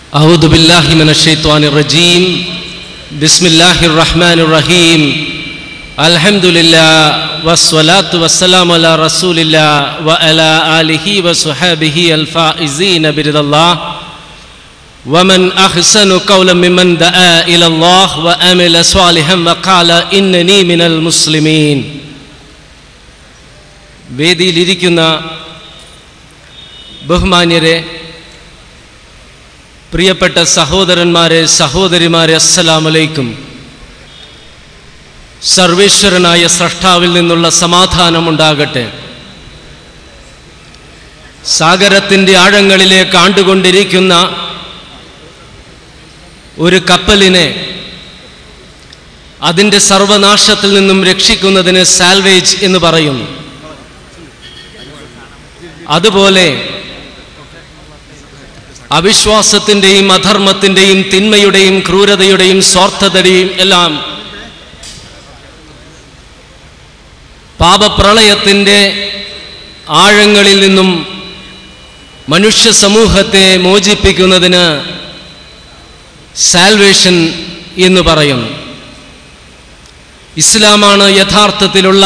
أعوذ بالله من الشيطان الرجيم بسم الله الرحمن الرحيم الحمد لله والصلاة والسلام على رسول الله وعلى آله وصحبه الفائزين برضا الله ومن أحسن قولا ممن دعا إلى الله وعمل صالحا وقال إنني من المسلمين. വേദിയിലിരിക്കുന്ന ബഹുമാന്യരെ, പ്രിയപ്പെട്ട സഹോദരന്മാരെ, സഹോദരിമാരെ, അസ്സലാമു അലൈക്കും. സർവേശ്വരനായ സ്രഷ്ടാവിൽ നിന്നുള്ള സമാധാനമുണ്ടാകട്ടെ. സാഗരത്തിൻ്റെ ആഴങ്ങളിലേക്ക് ആണ്ടുകൊണ്ടിരിക്കുന്ന ഒരു കപ്പലിനെ അതിൻ്റെ സർവനാശത്തിൽ നിന്നും രക്ഷിക്കുന്നതിന് സാൽവേജ് എന്ന് പറയുന്നു. അതുപോലെ അവിശ്വാസത്തിൻ്റെയും അധർമ്മത്തിൻ്റെയും തിന്മയുടെയും ക്രൂരതയുടെയും സ്വാർത്ഥതയുടെയും എല്ലാം പാപപ്രളയത്തിൻ്റെ ആഴങ്ങളിൽ നിന്നും മനുഷ്യ സമൂഹത്തെ മോചിപ്പിക്കുന്നതിന് സാൽവേഷൻ എന്ന് പറയുന്നു. ഇസ്ലാമാണ് യഥാർത്ഥത്തിലുള്ള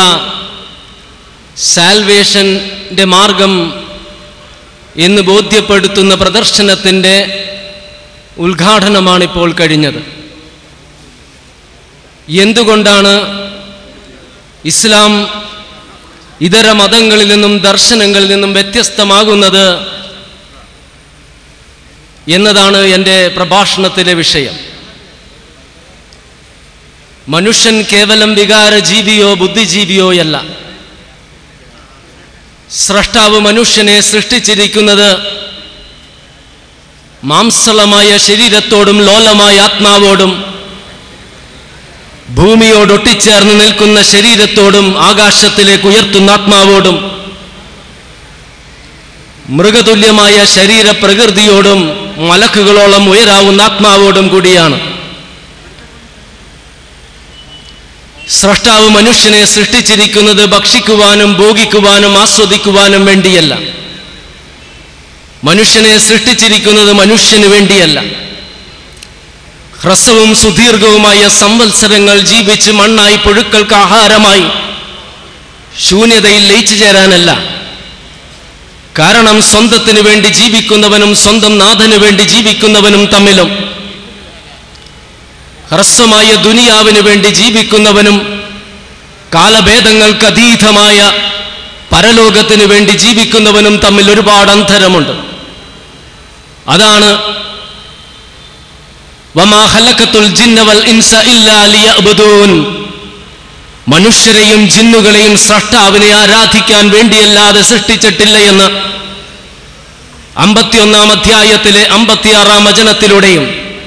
സാൽവേഷൻ്റെ മാർഗം എന്ന് ബോധ്യപ്പെടുത്തുന്ന പ്രദർശനത്തിൻ്റെ ഉദ്ഘാടനമാണിപ്പോൾ കഴിഞ്ഞത്. എന്തുകൊണ്ടാണ് ഇസ്ലാം ഇതര മതങ്ങളിൽ നിന്നും ദർശനങ്ങളിൽ നിന്നും വ്യത്യസ്തമാകുന്നത് എന്നതാണ് എൻ്റെ പ്രഭാഷണത്തിലെ വിഷയം. മനുഷ്യൻ കേവലം വികാര ജീവിയോ ബുദ്ധിജീവിയോയല്ല. സ്രഷ്ടാവ് മനുഷ്യനെ സൃഷ്ടിച്ചിരിക്കുന്നത് മാംസളമായ ശരീരത്തോടും ലോലമായ ആത്മാവോടും ഭൂമിയോടൊട്ടിച്ചേർന്ന് നിൽക്കുന്ന ശരീരത്തോടും ആകാശത്തിലേക്ക് ഉയർത്തുന്ന ആത്മാവോടും മൃഗതുല്യമായ ശരീരപ്രകൃതിയോടും മലക്കുകളോളം ഉയരാവുന്ന ആത്മാവോടും കൂടിയാണ്. സ്രഷ്ടാവ് മനുഷ്യനെ സൃഷ്ടിച്ചിരിക്കുന്നത് ഭക്ഷിക്കുവാനും ഭോഗിക്കുവാനും ആസ്വദിക്കുവാനും വേണ്ടിയല്ല. മനുഷ്യനെ സൃഷ്ടിച്ചിരിക്കുന്നത് മനുഷ്യന് വേണ്ടിയല്ല. ഹ്രസ്വവും സുദീർഘവുമായ സംവത്സരങ്ങൾ ജീവിച്ച് മണ്ണായി പുഴുക്കൾക്ക് ആഹാരമായി ശൂന്യതയിൽ ലയിച്ചു ചേരാനല്ല. കാരണം സ്വന്തത്തിന് വേണ്ടി ജീവിക്കുന്നവനും സ്വന്തം നാഥന് വേണ്ടി ജീവിക്കുന്നവനും തമ്മിലും ഹ്രസ്വമായ ദുനിയാവിന് വേണ്ടി ജീവിക്കുന്നവനും കാലഭേദങ്ങൾക്ക് അതീതമായ പരലോകത്തിന് വേണ്ടി ജീവിക്കുന്നവനും തമ്മിൽ ഒരുപാട് അന്തരമുണ്ട്. അതാണ് വമാ ഖലഖതുൽ ജിന്ന വൽ ഇൻസ ഇല്ലാ ലിയഅ്ബുദൂൻ. മനുഷ്യരെയും ജിന്നുകളെയും സ്രഷ്ടാവിനെ ആരാധിക്കാൻ വേണ്ടിയല്ലാതെ സൃഷ്ടിച്ചിട്ടില്ല എന്ന് 51-ാം അധ്യായത്തിലെ 56-ാം വചനത്തിലൂടെയും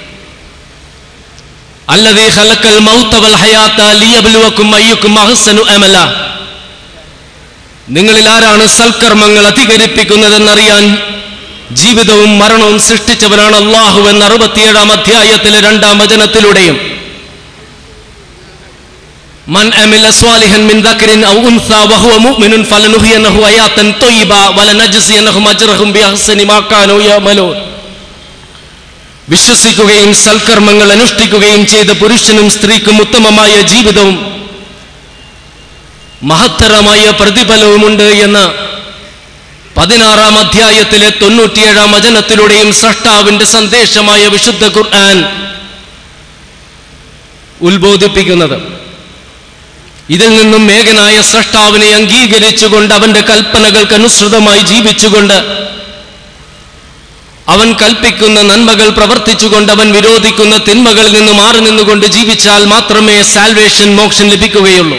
അല്ലദീ ഖലഖൽ മൗത വൽ ഹയാത ലിയബ്ലുവകും അയ്യുകും അഹ്സനു അമല. നിങ്ങളിൽ ആരാണ് സൽക്കർമ്മങ്ങൾ അധികരിപ്പിക്കുന്നതെന്നറിയാൻ ജീവിതവും മരണവും സൃഷ്ടിച്ചവനാണ് അല്ലാഹു എന്ന 67-ാം അധ്യായത്തിലെ 2-ാം വചനത്തിലൂടെയും മൻ അമില സ്വാലിഹൻ മിൻ ദക്രിൻ ഔ ഉൻസ വഹുവ മുഅ്മിനുൻ ഫലനുഹ്യിയനഹു ഹയാതൻ ത്വയ്യിബ വലനജ്സിയനഹും അജ്റഹും ബിഅഹ്സനി മാ കാനൂ യഅമലൂൻ. വിശ്വസിക്കുകയും സൽക്കർമ്മങ്ങൾ അനുഷ്ഠിക്കുകയും ചെയ്ത പുരുഷനും സ്ത്രീക്കും ഉത്തമമായ ജീവിതവും മഹത്തരമായ പ്രതിഫലവുമുണ്ട് എന്ന് 16-ാം അധ്യായത്തിലെ 97-ാം വചനത്തിലൂടെയും സ്രഷ്ടാവിന്റെ സന്ദേശമായ വിശുദ്ധ ഖുർആൻ ഉത്ബോധിപ്പിക്കുന്നത്. ഇതിൽ നിന്നും ഏകനായ സ്രഷ്ടാവിനെ അംഗീകരിച്ചുകൊണ്ട് അവന്റെ കൽപ്പനകൾക്ക് അനുസൃതമായി ജീവിച്ചുകൊണ്ട് അവൻ കൽപ്പിക്കുന്ന നന്മകൾ പ്രവർത്തിച്ചുകൊണ്ട് അവൻ വിരോധിക്കുന്ന തിന്മകളിൽ നിന്ന് മാറി നിന്നുകൊണ്ട് ജീവിച്ചാൽ മാത്രമേ സാൽവേഷൻ, മോക്ഷം ലഭിക്കുകയുള്ളൂ.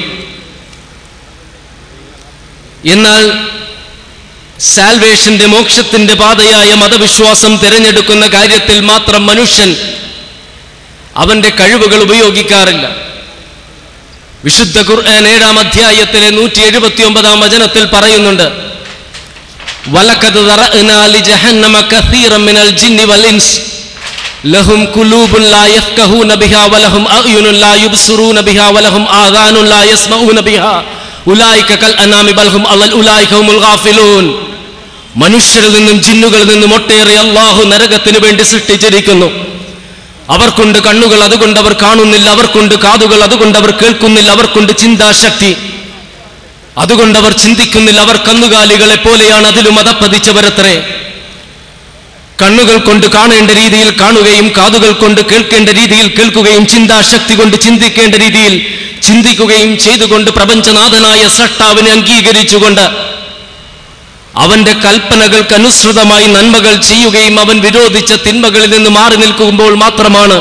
എന്നാൽ സാൽവേഷന്റെ മോക്ഷത്തിന്റെ പാതയായ മതവിശ്വാസം തിരഞ്ഞെടുക്കുന്ന കാര്യത്തിൽ മാത്രം മനുഷ്യൻ അവന്റെ കഴിവുകൾ ഉപയോഗിക്കാറില്ല. വിശുദ്ധ ഖുർആൻ 7-ാം അധ്യായത്തിലെ 179-ാം വചനത്തിൽ പറയുന്നുണ്ട്, വലഖദ് ദറഅനാ ലിജഹന്നമ കസീറൻ മിനൽ ജിന്നി വൽ ഇൻസ് ലഹും ഖുലൂബുൻ ലാ യഫ്ഖഹൂന ബിഹാ വലഹും അഅ്യുനുൻ ലാ യുബ്സിറൂന ബിഹാ വലഹും ആദാനുൻ ലാ യസ്മഊന ബിഹാ ഉലൈക കൽ അനാമി ബൽ ഹും അളൽ ഉലൈക ഹുമുൽ ഗാഫിലൂൻ. മനുഷ്യരിൽ നിന്നും ജിന്നുകളിൽ നിന്നും ഒട്ടേറെ അല്ലാഹു നരകത്തിന് വേണ്ടി സൃഷ്ടിച്ചിരിക്കുന്നു. അവർക്കുണ്ട് കണ്ണുകൾ, അതുകൊണ്ട് അവർ കാണുന്നില്ല. അവർക്കുണ്ട് കാതുകൾ, അതുകൊണ്ട് അവർ കേൾക്കുന്നില്ല. അവർക്കുണ്ട് ചിന്താശക്തി, അതുകൊണ്ട് അവർ ചിന്തിക്കുന്നില്ല. അവർ കന്നുകാലികളെ പോലെയാണ്, അതിലും അതപ്പതിച്ചവരത്രേ. കണ്ണുകൾ കൊണ്ട് കാണേണ്ട രീതിയിൽ കാണുകയും കാതുകൾ കൊണ്ട് കേൾക്കേണ്ട രീതിയിൽ കേൾക്കുകയും ചിന്താശക്തി കൊണ്ട് ചിന്തിക്കേണ്ട രീതിയിൽ ചിന്തിക്കുകയും ചെയ്തുകൊണ്ട് പ്രപഞ്ചനാഥനായ സൃഷ്ടാവിനെ അംഗീകരിച്ചുകൊണ്ട് അവന്റെ കൽപ്പനകൾക്ക് അനുസൃതമായി നന്മകൾ ചെയ്യുകയും അവൻ വിരോധിച്ച തിന്മകളിൽ നിന്ന് മാറി നിൽക്കുമ്പോൾ മാത്രമാണ്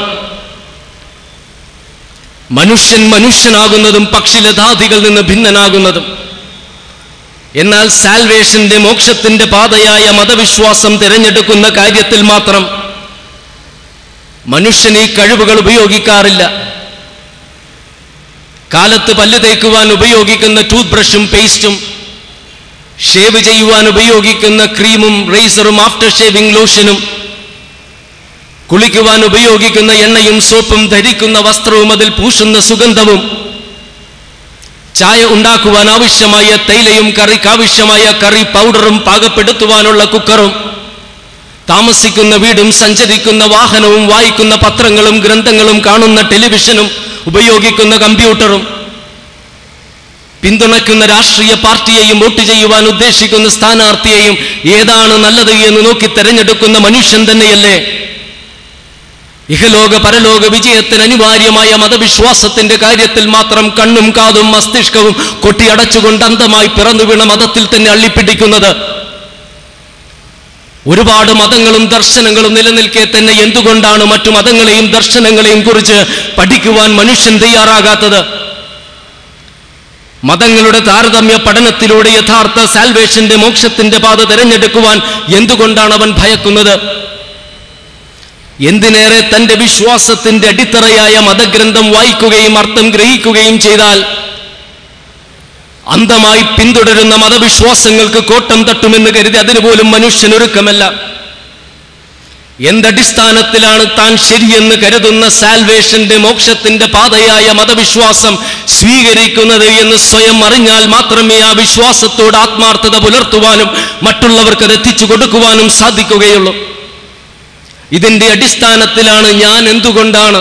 മനുഷ്യൻ മനുഷ്യനാകുന്നതും പക്ഷിലതാദികളിൽ നിന്ന് ഭിന്നനാകുന്നതും. എന്നാൽ സാൽവേഷന്റെ മോക്ഷത്തിന്റെ പാതയായ മതവിശ്വാസം തിരഞ്ഞെടുക്കുന്ന കാര്യത്തിൽ മാത്രം മനുഷ്യൻ ഈ കഴിവുകൾ ഉപയോഗിക്കാറില്ല. കാലത്ത് പല്ല് തേക്കുവാൻ ഉപയോഗിക്കുന്ന ടൂത്ത് ബ്രഷും പേസ്റ്റും, ഷേവ് ചെയ്യുവാൻ ഉപയോഗിക്കുന്ന ക്രീമും റേസറും ആഫ്റ്റർ ഷേവിംഗ് ലോഷനും, കുളിക്കുവാൻ ഉപയോഗിക്കുന്ന എണ്ണയും സോപ്പും, ധരിക്കുന്ന വസ്ത്രവും അതിൽ പൂശുന്ന സുഗന്ധവും, ചായ ഉണ്ടാക്കുവാൻ ആവശ്യമായ തേയിലയും കറിക്ക് ആവശ്യമായ കറി പൗഡറും പാകപ്പെടുത്തുവാനുള്ള കുക്കറും, താമസിക്കുന്ന വീടും സഞ്ചരിക്കുന്ന വാഹനവും വായിക്കുന്ന പത്രങ്ങളും ഗ്രന്ഥങ്ങളും കാണുന്ന ടെലിവിഷനും ഉപയോഗിക്കുന്ന കമ്പ്യൂട്ടറും, പിന്തുണയ്ക്കുന്ന രാഷ്ട്രീയ പാർട്ടിയെയും വോട്ട് ചെയ്യുവാൻ ഉദ്ദേശിക്കുന്ന സ്ഥാനാർത്ഥിയെയും ഏതാണ് നല്ലത് എന്ന് നോക്കി തെരഞ്ഞെടുക്കുന്ന മനുഷ്യൻ തന്നെയല്ലേ ഇഹലോക പരലോക വിജയത്തിന് അനിവാര്യമായ മതവിശ്വാസത്തിന്റെ കാര്യത്തിൽ മാത്രം കണ്ണും കാതും മസ്തിഷ്കവും കൊട്ടിയടച്ചുകൊണ്ട് അന്ധമായി പിറന്നു വീണ മതത്തിൽ തന്നെ അള്ളിപ്പിടിക്കുന്നത്? ഒരുപാട് മതങ്ങളും ദർശനങ്ങളും നിലനിൽക്കെ തന്നെ എന്തുകൊണ്ടാണ് മറ്റു മതങ്ങളെയും ദർശനങ്ങളെയും കുറിച്ച് പഠിക്കുവാൻ മനുഷ്യൻ തയ്യാറാകാത്തത്? മതങ്ങളുടെ താരതമ്യ പഠനത്തിലൂടെ യഥാർത്ഥ സാൽവേഷന്റെ മോക്ഷത്തിന്റെ പാത തിരഞ്ഞെടുക്കുവാൻ എന്തുകൊണ്ടാണ് അവൻ ഭയക്കുന്നത്? എന്തിനേറെ തന്റെ വിശ്വാസത്തിന്റെ അടിത്തറയായ മതഗ്രന്ഥം വായിക്കുകയും അർത്ഥം ഗ്രഹിക്കുകയും ചെയ്താൽ അന്ധമായി പിന്തുടരുന്ന മതവിശ്വാസങ്ങൾക്ക് കോട്ടം തട്ടുമെന്ന് കരുതി അതിനുപോലും മനുഷ്യൻ ഒരുക്കമല്ല. എന്തടിസ്ഥാനത്തിലാണ് താൻ ശരിയെന്ന് കരുതുന്ന സാൽവേഷന്റെ മോക്ഷത്തിന്റെ പാതയായ മതവിശ്വാസം സ്വീകരിക്കുന്നത് എന്ന് സ്വയം അറിഞ്ഞാൽ മാത്രമേ ആ വിശ്വാസത്തോട് ആത്മാർത്ഥത പുലർത്തുവാനും മറ്റുള്ളവർക്ക് അത് എത്തിച്ചു കൊടുക്കുവാനും സാധിക്കുകയുള്ളൂ. ഇതിന്റെ അടിസ്ഥാനത്തിലാണ് ഞാൻ എന്തുകൊണ്ടാണ്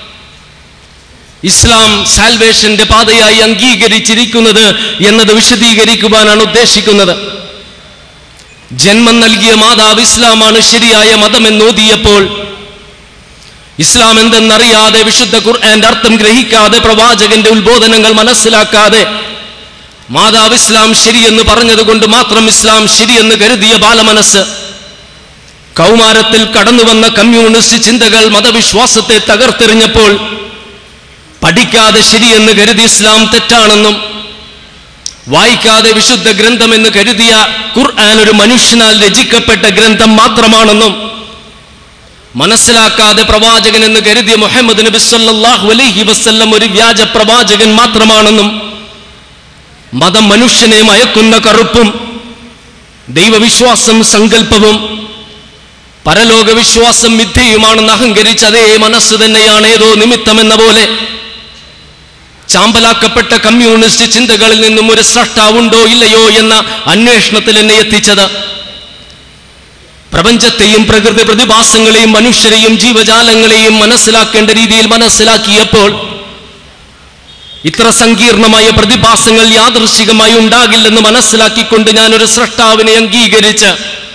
ഇസ്ലാം സാൽവേഷന്റെ പാതയായി അംഗീകരിച്ചിരിക്കുന്നത് എന്നത് വിശദീകരിക്കുവാനാണ് ഉദ്ദേശിക്കുന്നത്. ജന്മം നൽകിയ മാതാവ് ഇസ്ലാമാണ് ശരിയായ മതമെന്നോതിയപ്പോൾ ഇസ്ലാം എന്തെന്നറിയാതെ, വിശുദ്ധ ഖുർആന്റെ അർത്ഥം ഗ്രഹിക്കാതെ, പ്രവാചകന്റെ ഉത്ബോധനങ്ങൾ മനസ്സിലാക്കാതെ മാതാവ് ഇസ്ലാം ശരിയെന്ന് പറഞ്ഞതുകൊണ്ട് മാത്രം ഇസ്ലാം ശരിയെന്ന് കരുതിയ ബാലമനസ്സ് കൗമാരത്തിൽ കടന്നുവന്ന കമ്മ്യൂണിസ്റ്റ് ചിന്തകൾ മതവിശ്വാസത്തെ തകർത്തെറിഞ്ഞപ്പോൾ പഠിക്കാതെ ശരിയെന്ന് കരുതി ഇസ്ലാം തെറ്റാണെന്നും വായിക്കാതെ വിശുദ്ധ ഗ്രന്ഥമെന്ന് കരുതിയ ഖുർആൻ ഒരു മനുഷ്യനാൽ രചിക്കപ്പെട്ട ഗ്രന്ഥം മാത്രമാണെന്നും മനസ്സിലാക്കാതെ പ്രവാചകൻ എന്ന് കരുതിയ മുഹമ്മദ് നബി സല്ലല്ലാഹു അലൈഹി വസല്ലം ഒരു വ്യാജ പ്രവാചകൻ മാത്രമാണെന്നും മതം മനുഷ്യനെ മയക്കുന്ന കറുപ്പും ദൈവവിശ്വാസം സങ്കല്പവും പരലോക വിശ്വാസം മിഥ്യയുമാണെന്ന് അഹങ്കരിച്ച അതേ മനസ്സ് തന്നെയാണ് ഏതോ നിമിത്തമെന്ന പോലെ ചാമ്പലാക്കപ്പെട്ട കമ്മ്യൂണിസ്റ്റ് ചിന്തകളിൽ നിന്നും ഒരു സ്രഷ്ടാവുണ്ടോ ഇല്ലയോ എന്ന അന്വേഷണത്തിൽ എന്നെ എത്തിച്ചത്. പ്രപഞ്ചത്തെയും പ്രകൃതി പ്രതിഭാസങ്ങളെയും മനുഷ്യരെയും ജീവജാലങ്ങളെയും മനസ്സിലാക്കേണ്ട രീതിയിൽ മനസ്സിലാക്കിയപ്പോൾ ഇത്ര സങ്കീർണമായ പ്രതിഭാസങ്ങൾ യാദൃശ്ചികമായി ഉണ്ടാകില്ലെന്ന് മനസ്സിലാക്കിക്കൊണ്ട് ഞാനൊരു സ്രഷ്ടാവിനെ അംഗീകരിച്ച്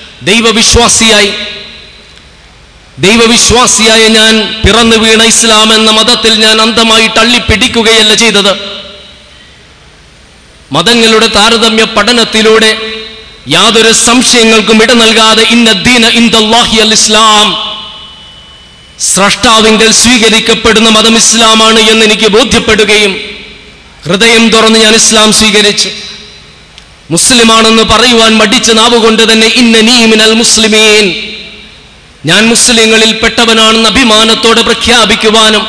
ദൈവവിശ്വാസിയായ ഞാൻ പിറന്നു വീണ ഇസ്ലാം എന്ന മതത്തിൽ ഞാൻ അന്ധമായി തള്ളിപ്പിടിക്കുകയല്ല ചെയ്തത്. മതങ്ങളുടെ താരതമ്യ പഠനത്തിലൂടെ യാതൊരു സംശയങ്ങൾക്കും ഇട നൽകാതെ ഇന്നദ്ദീന ഇൻദല്ലാഹി അൽ ഇസ്ലാം, സ്രഷ്ടാവിങ്കൽ സ്വീകരിക്കപ്പെടുന്ന മതം ഇസ്ലാമാണ് എന്ന് എനിക്ക് ബോധ്യപ്പെടുകയും ഹൃദയം തുറന്ന് ഞാൻ ഇസ്ലാം സ്വീകരിച്ചു. മുസ്ലിമാണെന്ന് പറയുവാൻ മടിച്ച നാവുകൊണ്ട് തന്നെ ഇന്നനീ മിനൽ മുസ്ലിമീൻ, ഞാൻ മുസ്ലിങ്ങളിൽ പെട്ടവനാണെന്ന് അഭിമാനത്തോടെ പ്രഖ്യാപിക്കുവാനും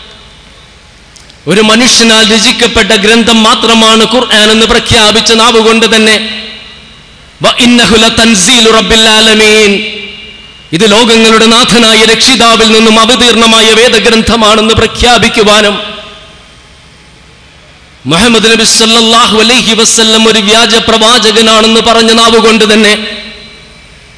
ഒരു മനുഷ്യനാൽ രചിക്കപ്പെട്ട ഗ്രന്ഥം മാത്രമാണ് ഖുർആൻ എന്ന് പ്രഖ്യാപിച്ച നാവുകൊണ്ട് തന്നെ വഇന്നഹു ലതൻസീലു റബ്ബിൽ ആലമീൻ, ഇത് ലോകങ്ങളുടെ നാഥനായ രക്ഷിതാവിൽ നിന്നും അവതീർണമായ വേദഗ്രന്ഥമാണെന്ന് പ്രഖ്യാപിക്കുവാനും മുഹമ്മദ് നബി സല്ലല്ലാഹു അലൈഹി വസല്ലം ഒരു വ്യാജ പ്രവാചകനാണെന്ന് പറഞ്ഞ നാവുകൊണ്ട് തന്നെ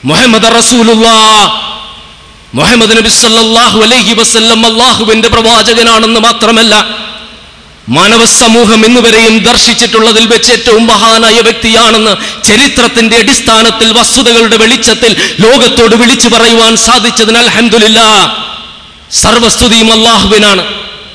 മുഹമ്മദ് റസൂലുള്ളാഹ് മുഹമ്മദ് നബി സല്ലല്ലാഹു അലൈഹി വസല്ലം അല്ലാഹുവിന്റെ പ്രവാചകനാണെന്ന് മാത്രമല്ല, മാനവ സമൂഹം ഇന്നുവരെയും ദർശിച്ചിട്ടുള്ളതിൽ വെച്ച് ഏറ്റവും മഹാനായ വ്യക്തിയാണെന്ന് ചരിത്രത്തിന്റെ അടിസ്ഥാനത്തിൽ വസ്തുതകളുടെ വെളിച്ചത്തിൽ ലോകത്തോട് വിളിച്ചു പറയുവാൻ സാധിച്ചതിന് അൽഹംദുലില്ലാഹ്, സർവസ്തുതിയും അല്ലാഹുവിനാണ്.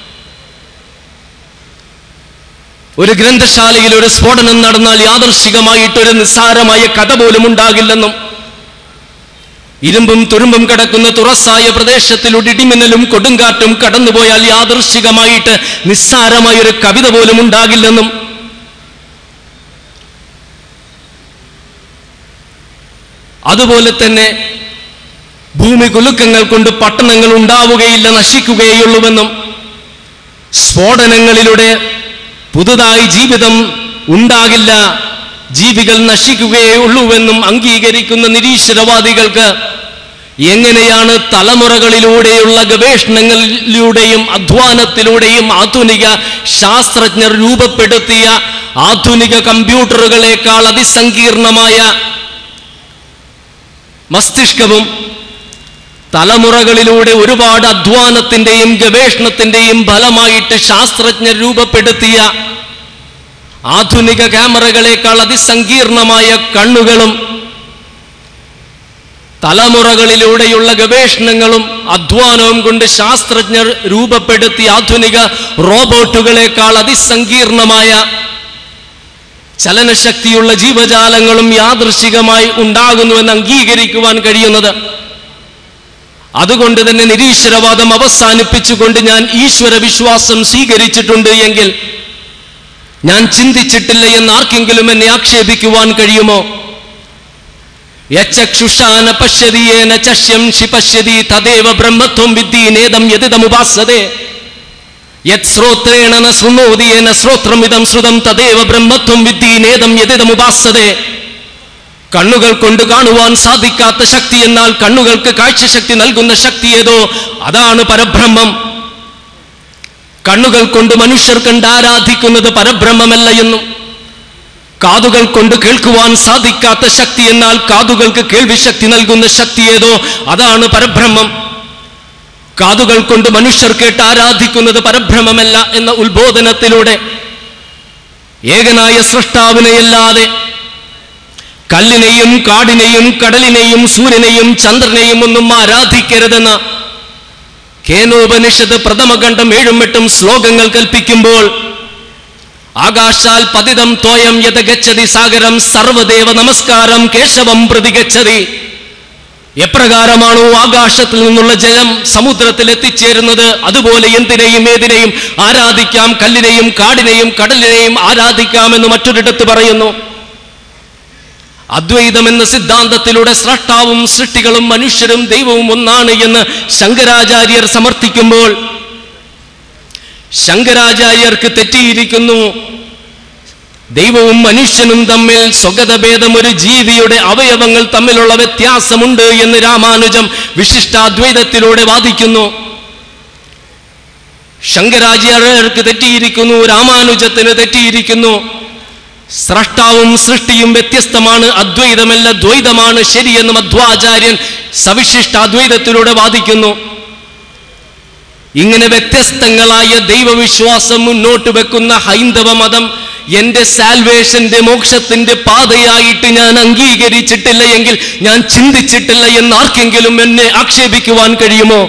ഒരു ഗ്രന്ഥശാലയിൽ ഒരു സ്ഫോടനം നടന്നാൽ യാദൃശ്ചികമായിട്ടൊരു നിസ്സാരമായ കഥ പോലും ഉണ്ടാകില്ലെന്നും, ഇരുമ്പും തുരുമ്പും കിടക്കുന്ന തുറസായ പ്രദേശത്തിലൂടെ ഇടിമിന്നലും കൊടുങ്കാറ്റും കടന്നുപോയാൽ യാദൃശ്ചികമായിട്ട് നിസ്സാരമായൊരു കവിത പോലും ഉണ്ടാകില്ലെന്നും, അതുപോലെ തന്നെ ഭൂമി കുലുക്കങ്ങൾ കൊണ്ട് പട്ടണങ്ങൾ ഉണ്ടാവുകയില്ല, നശിക്കുകയുള്ളൂവെന്നും, സ്ഫോടനങ്ങളിലൂടെ പുതുതായി ജീവിതം ഉണ്ടാകില്ല, ജീവികൾ നശിക്കുകയേ ഉള്ളൂവെന്നും അംഗീകരിക്കുന്ന നിരീശ്വരവാദികൾക്ക് എങ്ങനെയാണ് തലമുറകളിലൂടെയുള്ള ഗവേഷണങ്ങളിലൂടെയും അധ്വാനത്തിലൂടെയും ആധുനിക ശാസ്ത്രജ്ഞർ രൂപപ്പെടുത്തിയ ആധുനിക കമ്പ്യൂട്ടറുകളെക്കാൾ അതിസങ്കീർണമായ മസ്തിഷ്കവും തലമുറകളിലൂടെ ഒരുപാട് അധ്വാനത്തിന്റെയും ഗവേഷണത്തിന്റെയും ഫലമായിട്ട് ശാസ്ത്രജ്ഞർ രൂപപ്പെടുത്തിയ ആധുനിക ക്യാമറകളെക്കാൾ അതിസങ്കീർണമായ കണ്ണുകളും തലമുറകളിലൂടെയുള്ള ഗവേഷണങ്ങളും അധ്വാനവും കൊണ്ട് ശാസ്ത്രജ്ഞർ രൂപപ്പെടുത്തിയ ആധുനിക റോബോട്ടുകളെക്കാൾ അതിസങ്കീർണമായ ചലനശക്തിയുള്ള ജീവജാലങ്ങളും യാദൃശ്ചികമായി ഉണ്ടാകുന്നുവെന്ന് അംഗീകരിക്കുവാൻ കഴിയുന്നത്. അതുകൊണ്ട് തന്നെ നിരീശ്വരവാദം അവസാനിപ്പിച്ചുകൊണ്ട് ഞാൻ ഈശ്വര വിശ്വാസം സ്വീകരിച്ചിട്ടുണ്ട് എങ്കിൽ ഞാൻ ചിന്തിച്ചിട്ടില്ല എന്ന് ആർക്കെങ്കിലും എന്നെ ആക്ഷേപിക്കുവാൻ കഴിയുമോ? യച്ചക്ഷുഷാന പശ്യതിയേന ചശ്യം ശിപശ്യതി തദേവ ബ്രഹ്മത്വം വിദ്ദീനേദം യതിദമുപാസതേ യത് ശ്രോത്രേണ ന ശൃണോതിയേന ശ്രോത്രമിദം ശ്രുതം തദേവ ബ്രഹ്മത്വം വിദ്ദീനേദം യതിദമുപാസതേ. കണ്ണുകൾ കൊണ്ട് കാണുവാൻ സാധിക്കാത്ത ശക്തി എന്നാൽ കണ്ണുകൾക്ക് കാഴ്ചശക്തി നൽകുന്ന ശക്തി ഏതോ അതാണ് പരബ്രഹ്മം. കണ്ണുകൾ കൊണ്ട് മനുഷ്യർ കണ്ട് ആരാധിക്കുന്നത് പരബ്രഹ്മമല്ല എന്നും, കാതുകൾ കൊണ്ട് കേൾക്കുവാൻ സാധിക്കാത്ത ശക്തി എന്നാൽ കാതുകൾക്ക് കേൾവിശക്തി നൽകുന്ന ശക്തി ഏതോ അതാണ് പരബ്രഹ്മം. കാതുകൾ കൊണ്ട് മനുഷ്യർ കേട്ട് ആരാധിക്കുന്നത് പരബ്രഹ്മമല്ല എന്ന ഉത്ബോധനത്തിലൂടെ ഏകനായ സൃഷ്ടാവിനെയല്ലാതെ കല്ലിനെയും കാടിനെയും കടലിനെയും സൂര്യനെയും ചന്ദ്രനെയും ഒന്നും ആരാധിക്കരുതെന്ന് കേനോപനിഷത്ത് പ്രഥമഖണ്ഡം 7-8 ശ്ലോകങ്ങൾ കൽപ്പിക്കുമ്പോൾ ആകാശാൽ പതിതം തോയം യത ഗച്ഛതി സാഗരം സർവദേവ നമസ്കാരം കേശവം പ്രതി ഗച്ഛതി. എപ്രകാരമാണോ ആകാശത്തിൽ നിന്നുള്ള ജലം സമുദ്രത്തിൽ എത്തിച്ചേരുന്നത് അതുപോലെ എന്തിനേയും ഏതിനെയും ആരാധിക്കാം, കല്ലിനെയും കാടിനെയും കടലിനെയും ആരാധിക്കാമെന്ന് മറ്റൊരിടത്ത് പറയുന്നു. അദ്വൈതം എന്ന സിദ്ധാന്തത്തിലൂടെ സ്രഷ്ടാവും സൃഷ്ടികളും മനുഷ്യരും ദൈവവും ഒന്നാണ് എന്ന് ശങ്കരാചാര്യർ സമർത്ഥിക്കുമ്പോൾ ശങ്കരാചാര്യർക്ക് തെറ്റിയിരിക്കുന്നു. ദൈവവും മനുഷ്യനും തമ്മിൽ സ്വഗതഭേദം, ഒരു ജീവിയുടെ അവയവങ്ങൾ തമ്മിലുള്ള വ്യത്യാസമുണ്ട് എന്ന് രാമാനുജം വിശിഷ്ടാദ്വൈതത്തിലൂടെ വാദിക്കുന്നു. ശങ്കരാചാര്യർക്ക് തെറ്റിയിരിക്കുന്നു, രാമാനുജത്തിന് തെറ്റിയിരിക്കുന്നു. സ്രഷ്ടാവും സൃഷ്ടിയും വ്യത്യസ്തമാണ്, അദ്വൈതമല്ല ദ്വൈതമാണ് ശരിയെന്ന് മധ്വാചാര്യൻ സവിശിഷ്ടാദ്വൈതത്തിലൂടെ വാദിക്കുന്നു. ഇങ്ങനെ വ്യത്യസ്തങ്ങളായ ദൈവവിശ്വാസം മുന്നോട്ട് വെക്കുന്ന ഹൈന്ദവ മതം എന്റെ സാൽവേഷന്റെ മോക്ഷത്തിന്റെ പാതയായിട്ട് ഞാൻ അംഗീകരിച്ചിട്ടില്ല എങ്കിൽ, ഞാൻ ചിന്തിച്ചിട്ടില്ല എന്ന് ആർക്കെങ്കിലും എന്നെ ആക്ഷേപിക്കുവാൻ കഴിയുമോ?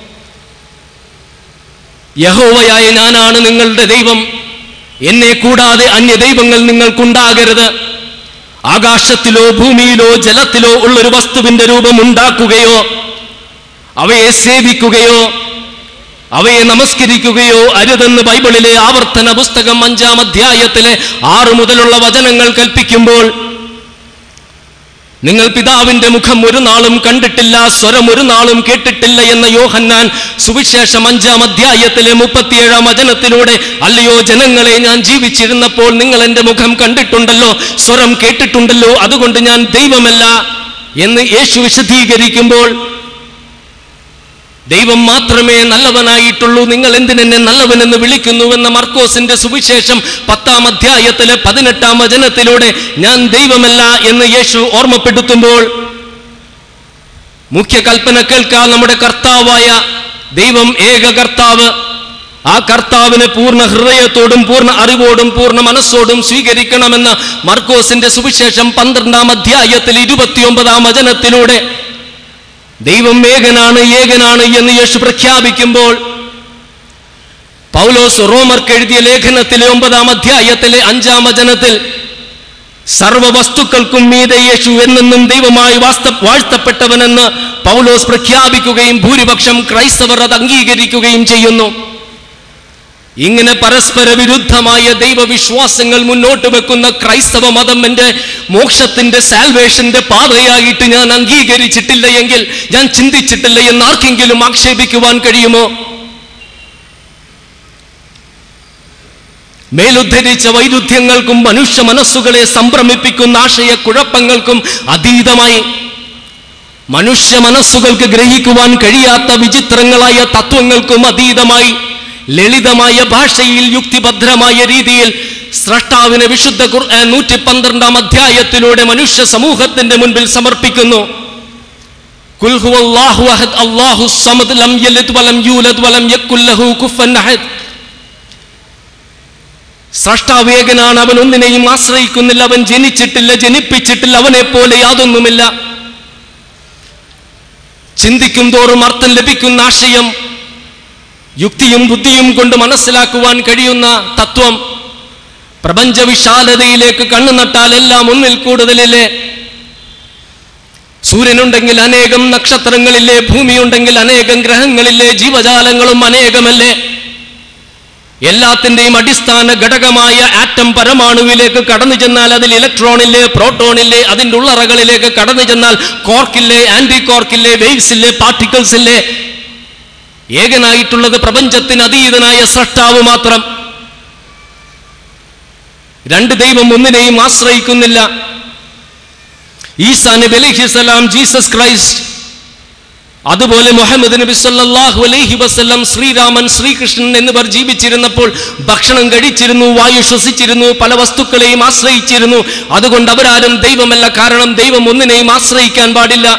യഹോവയായ ഞാനാണ് നിങ്ങളുടെ ദൈവം, എന്നെ കൂടാതെ അന്യ ദൈവങ്ങൾ നിങ്ങൾക്കുണ്ടാകരുത്. ആകാശത്തിലോ ഭൂമിയിലോ ജലത്തിലോ ഉള്ളൊരു വസ്തുവിന്റെ രൂപം ഉണ്ടാക്കുകയോ അവയെ സേവിക്കുകയോ അവയെ നമസ്കരിക്കുകയോ അരുതെന്ന് ബൈബിളിലെ ആവർത്തന പുസ്തകം 5-ാം അധ്യായത്തിലെ 6 മുതലുള്ള വചനങ്ങൾ കൽപ്പിക്കുമ്പോൾ, നിങ്ങൾ പിതാവിന്റെ മുഖം ഒരു നാളും കണ്ടിട്ടില്ല, സ്വരം ഒരു നാളും കേട്ടിട്ടില്ല എന്ന യോഹന്നാൻ സുവിശേഷം 5-ാം അധ്യായത്തിലെ 37-ാം വചനത്തിലൂടെ, അല്ലയോ ജനങ്ങളെ, ഞാൻ ജീവിച്ചിരുന്നപ്പോൾ നിങ്ങൾ എന്റെ മുഖം കണ്ടിട്ടുണ്ടല്ലോ, സ്വരം കേട്ടിട്ടുണ്ടല്ലോ, അതുകൊണ്ട് ഞാൻ ദൈവമല്ല എന്ന് യേശു വിശദീകരിക്കുമ്പോൾ, ദൈവം മാത്രമേ നല്ലവനായിട്ടുള്ളൂ, നിങ്ങൾ എന്തിനെന്നെ നല്ലവനെന്ന് വിളിക്കുന്നുവെന്ന മർക്കോസിന്റെ സുവിശേഷം 10-ാം അധ്യായത്തിലെ 18-ാം വചനത്തിലൂടെ ഞാൻ ദൈവമല്ല എന്ന് യേശു ഓർമ്മപ്പെടുത്തുമ്പോൾ, മുഖ്യ കൽപ്പന കേൾക്കാൻ നമ്മുടെ കർത്താവായ ദൈവം ഏക കർത്താവ്, ആ കർത്താവിനെ പൂർണ്ണ ഹൃദയത്തോടും പൂർണ്ണ അറിവോടും പൂർണ്ണ മനസ്സോടും സ്വീകരിക്കണമെന്ന മർക്കോസിന്റെ സുവിശേഷം 12-ാം അധ്യായത്തിൽ 29-ാം വചനത്തിലൂടെ ദൈവം ഏകനാണ് ഏകനാണ് എന്ന് യേശു പ്രഖ്യാപിക്കുമ്പോൾ, പൗലോസ് റോമർക്ക് എഴുതിയ ലേഖനത്തിലെ 9-ാം അധ്യായത്തിലെ 5-ാം വചനത്തിൽ സർവ വസ്തുക്കൾക്കും മീതെ യേശു എന്നെന്നും ദൈവമായി വാഴ്ത്തപ്പെട്ടവനെന്ന് പൗലോസ് പ്രഖ്യാപിക്കുകയും ഭൂരിപക്ഷം ക്രൈസ്തവർ അത് അംഗീകരിക്കുകയും ചെയ്യുന്നു. ഇങ്ങനെ പരസ്പര വിരുദ്ധമായ ദൈവവിശ്വാസങ്ങൾ മുന്നോട്ട് വെക്കുന്ന ക്രൈസ്തവ മതം എന്റെ മോക്ഷത്തിന്റെ സാൽവേഷന്റെ പാതയായിട്ട് ഞാൻ അംഗീകരിച്ചിട്ടില്ല എങ്കിൽ, ഞാൻ ചിന്തിച്ചിട്ടില്ല എന്ന് ആർക്കെങ്കിലും ആക്ഷേപിക്കുവാൻ കഴിയുമോ? മേലുദ്ധരിച്ച വൈരുദ്ധ്യങ്ങൾക്കും മനുഷ്യ മനസ്സുകളെ സംഭ്രമിപ്പിക്കുന്ന ആശയക്കുഴപ്പങ്ങൾക്കും അതീതമായി, മനുഷ്യ മനസ്സുകൾക്ക് ഗ്രഹിക്കുവാൻ കഴിയാത്ത വിചിത്രങ്ങളായ തത്വങ്ങൾക്കും അതീതമായി, ലളിതമായ ഭാഷയിൽ യുക്തിഭദ്രമായ രീതിയിൽ സ്രഷ്ടാവിനെ വിശുദ്ധ ഖുർആൻ 112-ാം അധ്യായത്തിലൂടെ മനുഷ്യ സമൂഹത്തിന്റെ മുൻപിൽ സമർപ്പിക്കുന്നു. ഖുൽ ഹുവല്ലാഹു അഹദ് അല്ലാഹുസ് സമദ് ലം യലിദ് വലം യൂലദ് വലം യകുൽ ലഹു കുഫുവൻ അഹദ്. സ്രഷ്ടാവ് ഏകനാണ്, അവൻ ഒന്നിനെയും ആശ്രയിക്കുന്നില്ല, അവൻ ജനിച്ചിട്ടില്ല, ജനിപ്പിച്ചിട്ടില്ല, അവനെ പോലെ യാതൊന്നുമില്ല. ചിന്തിക്കും തോറും അർത്ഥം ലഭിക്കുന്ന ആശയം, യുക്തിയും ബുദ്ധിയും കൊണ്ട് മനസ്സിലാക്കുവാൻ കഴിയുന്ന തത്വം, പ്രപഞ്ച വിശാലതയിലേക്ക് കണ്ണു നട്ടാൽ എല്ലാം ഒന്നിൽ കൂടുതലില്ലേ? സൂര്യനുണ്ടെങ്കിൽ അനേകം നക്ഷത്രങ്ങളില്ലേ? ഭൂമിയുണ്ടെങ്കിൽ അനേകം ഗ്രഹങ്ങളില്ലേ? ജീവജാലങ്ങളും അനേകമല്ലേ? എല്ലാത്തിന്റെയും അടിസ്ഥാന ഘടകമായ ആറ്റം പരമാണുവിലേക്ക് കടന്നു ചെന്നാൽ അതിൽ ഇലക്ട്രോണില്ലേ, പ്രോട്ടോണില്ലേ? അതിൻ്റെ ഉള്ളറകളിലേക്ക് കടന്നു ചെന്നാൽ കോർക്കില്ലേ, ആന്റി കോർക്കില്ലേ, വേവ്സ് ഇല്ലേ, പാർട്ടിക്കിൾസ് ഇല്ലേ? ഏകനായിട്ടുള്ളത് പ്രപഞ്ചത്തിന് അതീതനായ സ്രഷ്ടാവ് മാത്രം. രണ്ട് ദൈവം ഒന്നിനെയും ആശ്രയിക്കുന്നില്ല. ഈസാ നബി അലൈഹിസ്സലാം, ജീസസ് ക്രൈസ്റ്റ്, അതുപോലെ മുഹമ്മദ് നബി സല്ലല്ലാഹു അലൈഹി വസല്ലം, ശ്രീരാമൻ, ശ്രീകൃഷ്ണൻ എന്നിവർ ജീവിച്ചിരുന്നപ്പോൾ ഭക്ഷണം കഴിച്ചിരുന്നു, വായു ശ്വസിച്ചിരുന്നു, പല വസ്തുക്കളെയും ആശ്രയിച്ചിരുന്നു. അതുകൊണ്ട് അവരാരും ദൈവമല്ല. കാരണം ദൈവം ഒന്നിനെയും ആശ്രയിക്കാൻ പാടില്ല.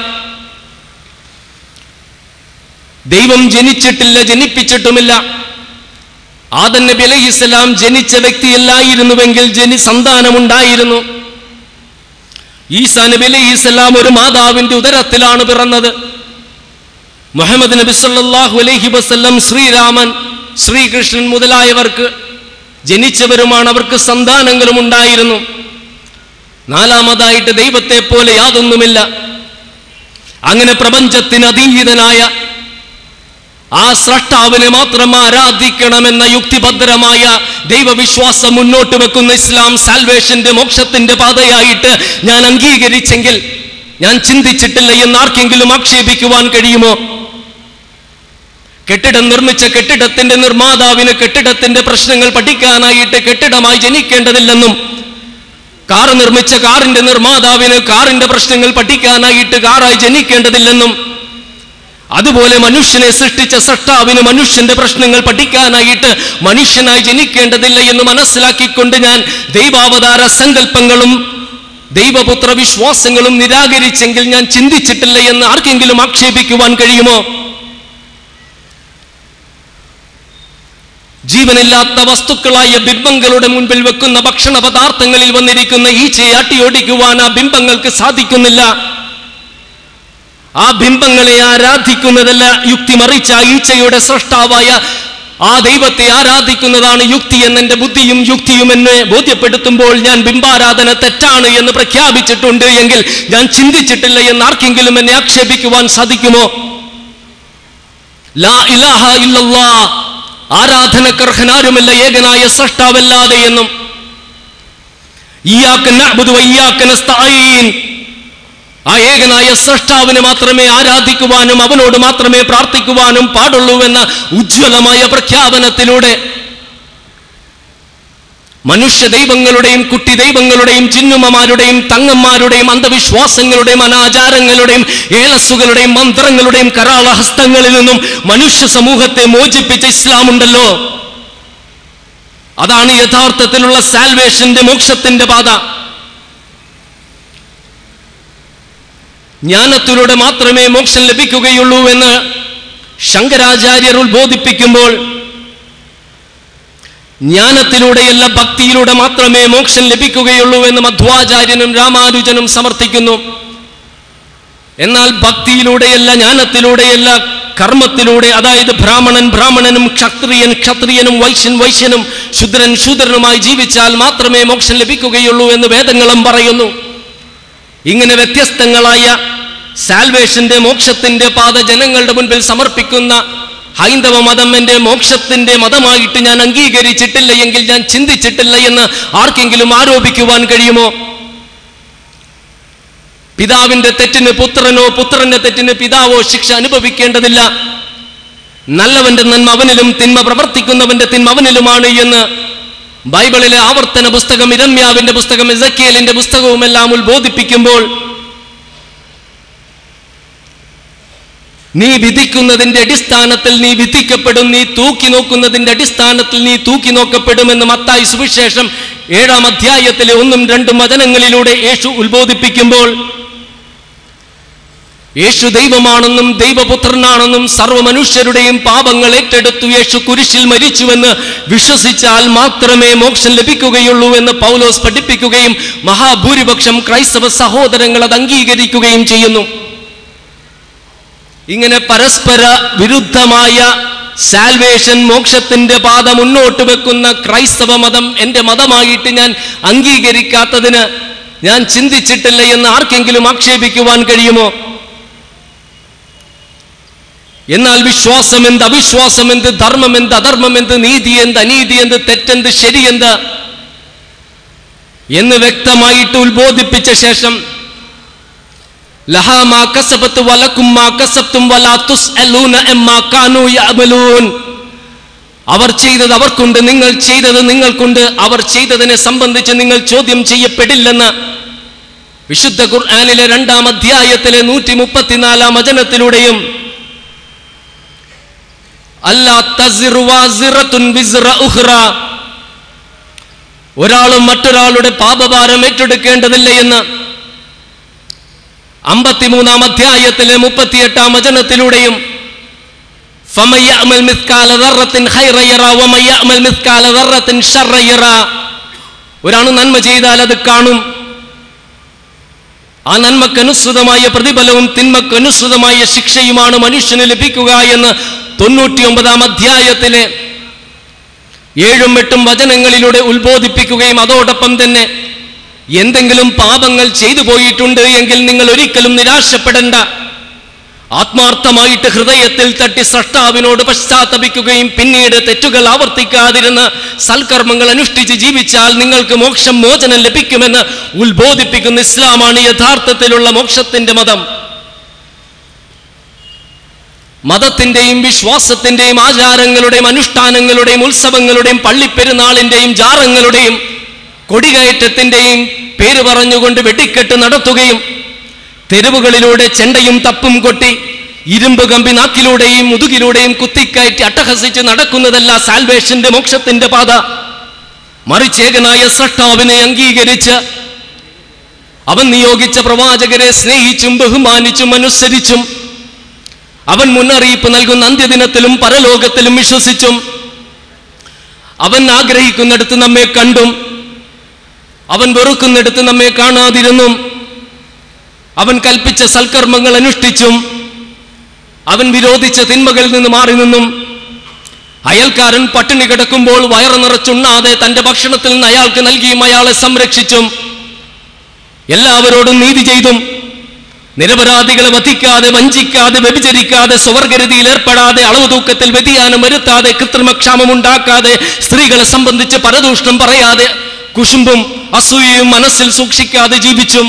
ദൈവം ജനിച്ചിട്ടില്ല, ജനിപ്പിച്ചിട്ടുമില്ല. ആദം നബി അലൈഹിസ്സലാം ജനിച്ച വ്യക്തിയല്ലായിരുന്നുവെങ്കിൽ സന്താനമുണ്ടായിരുന്നു. ഈസാ നബി അലൈഹിസ്സലാം ഒരു മാതാവിന്റെ ഉദരത്തിലാണ് പിറന്നത്. മുഹമ്മദ് നബി സല്ലല്ലാഹു അലൈഹി വസല്ലം, ശ്രീരാമൻ, ശ്രീകൃഷ്ണൻ മുതലായവർക്ക് ജനിച്ചവരുമാണ്, അവർക്ക് സന്താനങ്ങളും ഉണ്ടായിരുന്നു. നാലാമതായിട്ട് ദൈവത്തെ പോലെ യാതൊന്നുമില്ല. അങ്ങനെ പ്രപഞ്ചത്തിന് അതീതനായ ആ സ്രഷ്ടാവിനെ മാത്രം ആരാധിക്കണമെന്ന യുക്തിഭദ്രമായ ദൈവവിശ്വാസം മുന്നോട്ട് വെക്കുന്ന ഇസ്ലാം സാൽവേഷന്റെ, മോക്ഷത്തിന്റെ പാതയായിട്ട് ഞാൻ അംഗീകരിച്ചെങ്കിൽ, ഞാൻ ചിന്തിച്ചിട്ടില്ല എന്ന് ആർക്കെങ്കിലും ആക്ഷേപിക്കുവാൻ കഴിയുമോ? കെട്ടിടം നിർമ്മിച്ച കെട്ടിടത്തിന്റെ നിർമ്മാതാവിന് കെട്ടിടത്തിന്റെ പ്രശ്നങ്ങൾ പഠിക്കാനായിട്ട് കെട്ടിടമായി ജനിക്കേണ്ടതില്ലെന്നും, കാർ നിർമ്മിച്ച കാറിന്റെ നിർമ്മാതാവിന് കാറിന്റെ പ്രശ്നങ്ങൾ പഠിക്കാനായിട്ട് കാറായി ജനിക്കേണ്ടതില്ലെന്നും, അതുപോലെ മനുഷ്യനെ സൃഷ്ടിച്ച സൃഷ്ടാവിന് മനുഷ്യന്റെ പ്രശ്നങ്ങൾ പഠിക്കാനായിട്ട് മനുഷ്യനായി ജനിക്കേണ്ടതില്ല എന്ന് മനസ്സിലാക്കിക്കൊണ്ട് ഞാൻ ദൈവാവതാര സങ്കല്പങ്ങളും ദൈവപുത്ര വിശ്വാസങ്ങളും നിരാകരിച്ചെങ്കിൽ ഞാൻ ചിന്തിച്ചിട്ടില്ല എന്ന് ആർക്കെങ്കിലും ആക്ഷേപിക്കുവാൻ കഴിയുമോ? ജീവനില്ലാത്ത വസ്തുക്കളായ ബിംബങ്ങളുടെ മുൻപിൽ വെക്കുന്ന ഭക്ഷണ പദാർത്ഥങ്ങളിൽ വന്നിരിക്കുന്ന ഈച്ചയെ അട്ടിയോടിക്കുവാൻ ആ ബിംബങ്ങൾക്ക് സാധിക്കുന്നില്ല. ആ ബിംബങ്ങളെ ആരാധിക്കുന്നതല്ല യുക്തി, മറിച്ച് ആ ഈച്ചയുടെ സൃഷ്ടാവായ ആ ദൈവത്തെ ആരാധിക്കുന്നതാണ് യുക്തി എന്നെന്റെ ബുദ്ധിയും യുക്തിയും എന്നെ ബോധ്യപ്പെടുത്തുമ്പോൾ ഞാൻ ബിംബാരാധന തെറ്റാണ് എന്ന് പ്രഖ്യാപിച്ചിട്ടുണ്ട് എങ്കിൽ ഞാൻ ചിന്തിച്ചിട്ടില്ല എന്ന് ആർക്കെങ്കിലും എന്നെ ആക്ഷേപിക്കുവാൻ സാധിക്കുമോ? ലാ ഇലാഹ ഇല്ലല്ലാഹ്, ആരാധനക്കർഹനാരുമില്ല ഏകനായ സൃഷ്ടാവല്ലാതെ എന്നും, ഇയ്യാക നഅ്ബുദു വ ഇയ്യാക നസ്തഈൻ, ആ ഏകനായ സൃഷ്ടാവിനെ മാത്രമേ ആരാധിക്കുവാനും അവനോട് മാത്രമേ പ്രാർത്ഥിക്കുവാനും പാടുള്ളൂവെന്ന ഉജ്ജ്വലമായ പ്രഖ്യാപനത്തിലൂടെ മനുഷ്യ ദൈവങ്ങളുടെയും കുട്ടി ദൈവങ്ങളുടെയും ചിന്നുമ്മമാരുടെയും തങ്ങന്മാരുടെയും അന്ധവിശ്വാസങ്ങളുടെയും അനാചാരങ്ങളുടെയും ഏലസുകളുടെയും മന്ത്രങ്ങളുടെയും കരാളഹസ്തങ്ങളിൽ നിന്നും മനുഷ്യ സമൂഹത്തെ മോചിപ്പിച്ച ഇസ്ലാമുണ്ടല്ലോ, അതാണ് യഥാർത്ഥത്തിലുള്ള സാൽവേഷന്റെ, മോക്ഷത്തിന്റെ പാത. ജ്ഞാനത്തിലൂടെ മാത്രമേ മോക്ഷം ലഭിക്കുകയുള്ളൂ എന്ന് ശങ്കരാചാര്യർ ഉത്ബോധിപ്പിക്കുമ്പോൾ, ജ്ഞാനത്തിലൂടെയല്ല ഭക്തിയിലൂടെ മാത്രമേ മോക്ഷം ലഭിക്കുകയുള്ളൂ എന്ന് മധ്വാചാര്യനും രാമാനുജനും സമർത്ഥിക്കുന്നു. എന്നാൽ ഭക്തിയിലൂടെയല്ല, ജ്ഞാനത്തിലൂടെയല്ല, കർമ്മത്തിലൂടെ, അതായത് ബ്രാഹ്മണനും ക്ഷത്രിയനും വൈശ്യനും ശൂദ്രനുമായി ജീവിച്ചാൽ മാത്രമേ മോക്ഷം ലഭിക്കുകയുള്ളൂ എന്ന് വേദങ്ങളും പറയുന്നു. ഇങ്ങനെ വ്യത്യസ്തങ്ങളായ സാൽവേഷന്റെ, മോക്ഷത്തിന്റെ പാത ജനങ്ങളുടെ മുൻപിൽ സമർപ്പിക്കുന്ന ഹൈന്ദവ മതം എന്റെ മോക്ഷത്തിന്റെ മതമായിട്ട് ഞാൻ അംഗീകരിച്ചിട്ടില്ല എങ്കിൽ, ഞാൻ ചിന്തിച്ചിട്ടില്ല എന്ന് ആർക്കെങ്കിലും ആരോപിക്കുവാൻ കഴിയുമോ? പിതാവിന്റെ തെറ്റിന് പുത്രനോ, പുത്രന്റെ തെറ്റിന് പിതാവോ ശിക്ഷ അനുഭവിക്കേണ്ടതില്ല. നല്ലവന്റെ നന്മ അവനിലും തിന്മ പ്രവർത്തിക്കുന്നവന്റെ തിന്മ അവനിലുമാണ് എന്ന് ബൈബിളിലെ ആവർത്തന പുസ്തകം, ഇരമ്യാവിന്റെ പുസ്തകം, എസെക്കിയേലിന്റെ പുസ്തകവുമെല്ലാം ഉത്ബോധിപ്പിക്കുമ്പോൾ, നീ വിധിക്കുന്നതിന്റെ അടിസ്ഥാനത്തിൽ നീ വിധിക്കപ്പെടും, നീ തൂക്കി നോക്കുന്നതിന്റെ അടിസ്ഥാനത്തിൽ നീ തൂക്കി നോക്കപ്പെടുമെന്ന് മത്തായി സുവിശേഷം 7-ാം അധ്യായത്തിലെ 1-2 വചനങ്ങളിലൂടെ യേശു ഉത്ബോധിപ്പിക്കുമ്പോൾ, യേശു ദൈവമാണെന്നും ദൈവപുത്രനാണെന്നും സർവ്വമനുഷ്യരുടെയും പാപങ്ങൾ ഏറ്റെടുത്തു യേശു കുരിശിൽ മരിച്ചുവെന്ന് വിശ്വസിച്ചാൽ മാത്രമേ മോക്ഷം ലഭിക്കുകയുള്ളൂ എന്ന് പൗലോസ് പഠിപ്പിക്കുകയും മഹാഭൂരിപക്ഷം ക്രൈസ്തവ സഹോദരങ്ങൾ അത് അംഗീകരിക്കുകയും ചെയ്യുന്നു. ഇങ്ങനെ പരസ്പര വിരുദ്ധമായ സാൽവേഷൻ, മോക്ഷത്തിന്റെ പാത മുന്നോട്ട് വെക്കുന്ന ക്രൈസ്തവ മതം എന്റെ മതമായിട്ട് ഞാൻ അംഗീകരിക്കാത്തതിന് ഞാൻ ചിന്തിച്ചിട്ടില്ല എന്ന് ആർക്കെങ്കിലും ആക്ഷേപിക്കുവാൻ കഴിയുമോ? എന്നാൽ വിശ്വാസം എന്ത്, അവിശ്വാസം എന്ത്, ധർമ്മം എന്ത്, അധർമ്മം എന്ത്, നീതി എന്ത്, അനീതി എന്ത്, തെറ്റെന്ത്, ശരിയെന്ത് എന്ന് വ്യക്തമായിട്ട് ഉത്ബോധിപ്പിച്ച ശേഷം, ലഹാ മാ കസബത് വലകും മാ കസബ്തും വലാ തുസ്അലൂന അമ്മാ കാനൂ യഅമലൂൻ. അവർ ചെയ്തത് അവർക്കുണ്ട്, നിങ്ങൾ ചെയ്തത് നിങ്ങൾക്കുണ്ട്, അവർ ചെയ്തതിനെ സംബന്ധിച്ച് നിങ്ങൾ ചോദ്യം ചെയ്യപ്പെടില്ലെന്ന് വിശുദ്ധ ഖുർആനിലെ 2-ാം അധ്യായത്തിലെ 134-ാം വചനത്തിലൂടെയും, അല്ലാ തസിറു വാസിറത്തുൻ വിസ്റ ഉഖ്റ, ഒരാളും മറ്റൊരാളുടെ പാപഭാരം ഏറ്റെടുക്കേണ്ടതില്ല എന്ന് 53-ാം അധ്യായത്തിലെ 38-ാം വചനത്തിലൂടെയും, ഫമൻ യഅമൽ മിസ്കാല ദർറത്തിൻ ഖൈറൻ യറ വമൻ യഅമൽ മിസ്കാല ദർറത്തിൻ ശർറൻ യറ, ഒരാൾ നന്മ ചെയ്താൽ അത് കാണും, ആ നന്മക്കനുസൃതമായ പ്രതിഫലവും തിന്മക്കനുസൃതമായ ശിക്ഷയുമാണ് മനുഷ്യന് ലഭിക്കുക എന്ന് 99-ാം അധ്യായത്തിലെ 7-8 വചനങ്ങളിലൂടെ ഉത്ബോധിപ്പിക്കുകയും, അതോടൊപ്പം തന്നെ എന്തെങ്കിലും പാപങ്ങൾ ചെയ്തു പോയിട്ടുണ്ട് എങ്കിൽ നിങ്ങൾ ഒരിക്കലും നിരാശപ്പെടേണ്ട, ആത്മാർത്ഥമായിട്ട് ഹൃദയത്തിൽ തട്ടി സ്രഷ്ടാവിനോട് പശ്ചാത്തപിക്കുകയും പിന്നീട് തെറ്റുകൾ ആവർത്തിക്കാതിരുന്ന് സൽക്കർമ്മങ്ങൾ അനുഷ്ഠിച്ച് ജീവിച്ചാൽ നിങ്ങൾക്ക് മോക്ഷം, മോചനം ലഭിക്കുമെന്ന് ഉത്ബോധിപ്പിക്കുന്ന ഇസ്ലാമാണ് യഥാർത്ഥത്തിലുള്ള മോക്ഷത്തിന്റെ മതം. മതത്തിന്റെയും വിശ്വാസത്തിന്റെയും ആചാരങ്ങളുടെയും അനുഷ്ഠാനങ്ങളുടെയും ഉത്സവങ്ങളുടെയും പള്ളിപ്പെരുന്നാളിന്റെയും ജാറങ്ങളുടെയും കൊടികയറ്റത്തിന്റെയും പേര് പറഞ്ഞുകൊണ്ട് വെടിക്കെട്ട് നടത്തുകയും തെരുവുകളിലൂടെ ചെണ്ടയും തപ്പും കൊട്ടി ഇരുമ്പ് കമ്പി നാക്കിലൂടെയും മുതുകിലൂടെയും കുത്തിക്കയറ്റി അട്ടഹസിച്ച് നടക്കുന്നതല്ല സാൽവേഷന്റെ, മോക്ഷത്തിന്റെ പാത. മറിച്ചേകനായ സ്രഷ്ടാവിനെ അംഗീകരിച്ച് അവൻ നിയോഗിച്ച പ്രവാചകരെ സ്നേഹിച്ചും ബഹുമാനിച്ചും അനുസരിച്ചും അവൻ മുന്നറിയിപ്പ് നൽകുന്ന അന്ത്യദിനത്തിലും പരലോകത്തിലും വിശ്വസിച്ചും അവൻ ആഗ്രഹിക്കുന്നിടത്ത് നമ്മെ കണ്ടും അവൻ വെറുക്കുന്നിടത്ത് നമ്മെ കാണാതിരുന്നും അവൻ കൽപ്പിച്ച സൽക്കർമ്മങ്ങൾ അനുഷ്ഠിച്ചും അവൻ വിരോധിച്ച തിന്മകളിൽ നിന്ന് മാറി നിന്നും അയൽക്കാരൻ പട്ടിണി കിടക്കുമ്പോൾ വയറ് നിറച്ചുണ്ണാതെ തന്റെ ഭക്ഷണത്തിൽ നിന്ന് അയാൾക്ക് നൽകിയും അയാളെ സംരക്ഷിച്ചും എല്ലാവരോടും നീതി ചെയ്തും നിരപരാധികളെ വധിക്കാതെ, വഞ്ചിക്കാതെ, വ്യഭിചരിക്കാതെ, സ്വവർഗരതിയിൽ ഏർപ്പെടാതെ, അളവ് തൂക്കത്തിൽ വ്യതിയാനം വരുത്താതെ, കൃത്രിമക്ഷാമം ഉണ്ടാക്കാതെ, സ്ത്രീകളെ സംബന്ധിച്ച് പരദൂഷണം പറയാതെ, കുശുമ്പും അസൂയയും മനസ്സിൽ സൂക്ഷിക്കാതെ ജീവിച്ചും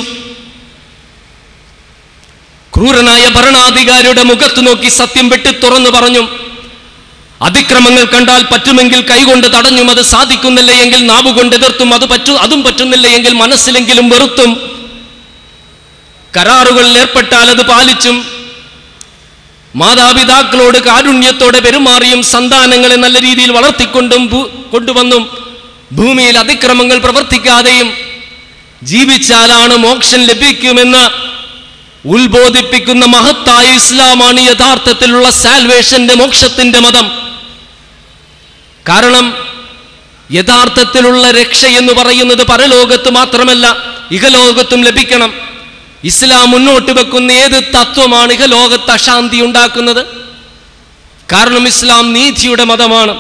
ക്രൂരനായ ഭരണാധികാരിയുടെ മുഖത്ത് നോക്കി സത്യം വെട്ടി തുറന്നു പറഞ്ഞും അതിക്രമങ്ങൾ കണ്ടാൽ പറ്റുമെങ്കിൽ കൈകൊണ്ട് തടഞ്ഞും അത് സാധിക്കുന്നില്ല എങ്കിൽ നാവുകൊണ്ട് എതിർത്തും അതും പറ്റുന്നില്ല എങ്കിൽ മനസ്സിലെങ്കിലും വെറുത്തും കരാറുകളിൽ ഏർപ്പെട്ടാൽ അത് പാലിച്ചും മാതാപിതാക്കളോട് കാരുണ്യത്തോടെ പെരുമാറിയും സന്താനങ്ങളെ നല്ല രീതിയിൽ വളർത്തിക്കൊണ്ടും കൊണ്ടുവന്നും ഭൂമിയിൽ അതിക്രമങ്ങൾ പ്രവർത്തിക്കാതെയും ജീവിച്ചാലാണ് മോക്ഷം ലഭിക്കുമെന്ന് ഉത്ബോധിപ്പിക്കുന്ന മഹത്തായ ഇസ്ലാമാണ് യഥാർത്ഥത്തിലുള്ള സാൽവേഷന്റെ, മോക്ഷത്തിന്റെ മതം. കാരണം യഥാർത്ഥത്തിലുള്ള രക്ഷ എന്ന് പറയുന്നത് പരലോകത്ത് മാത്രമല്ല, ഇഹലോകത്തും ലഭിക്കണം. ഇസ്ലാം മുന്നോട്ട് വെക്കുന്ന ഏത് തത്വമാണ് ഇഹലോകത്ത് അശാന്തി ഉണ്ടാക്കുന്നത്? കാരണം ഇസ്ലാം നീതിയുടെ മതമാണ്.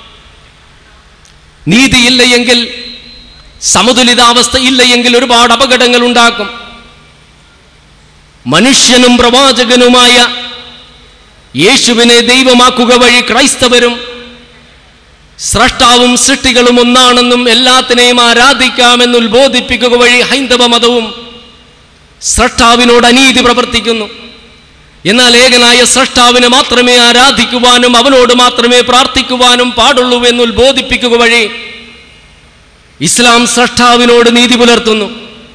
നീതിയില്ല എങ്കിൽ, സമതുലിതാവസ്ഥ ഇല്ല എങ്കിൽ ഒരുപാട് അപകടങ്ങൾ ഉണ്ടാക്കും. മനുഷ്യനും പ്രവാചകനുമായ യേശുവിനെ ദൈവമാക്കുക വഴി ക്രൈസ്തവരും സ്രഷ്ടാവും സൃഷ്ടികളും ഒന്നാണെന്നും എല്ലാത്തിനെയും ആരാധിക്കാമെന്ന് ഉത്ബോധിപ്പിക്കുക വഴി ഹൈന്ദവ മതവും സ്രഷ്ടാവിനോട് അനീതി പ്രവർത്തിക്കുന്നു. എന്നാൽ ഏകനായ സ്രഷ്ടാവിനെ മാത്രമേ ആരാധിക്കുവാനും അവനോട് മാത്രമേ പ്രാർത്ഥിക്കുവാനും പാടുള്ളൂ എന്ന് ഉത്ബോധിപ്പിക്കുക വഴി ഇസ്ലാം സ്രഷ്ടാവിനോട് നീതി പുലർത്തുന്നു.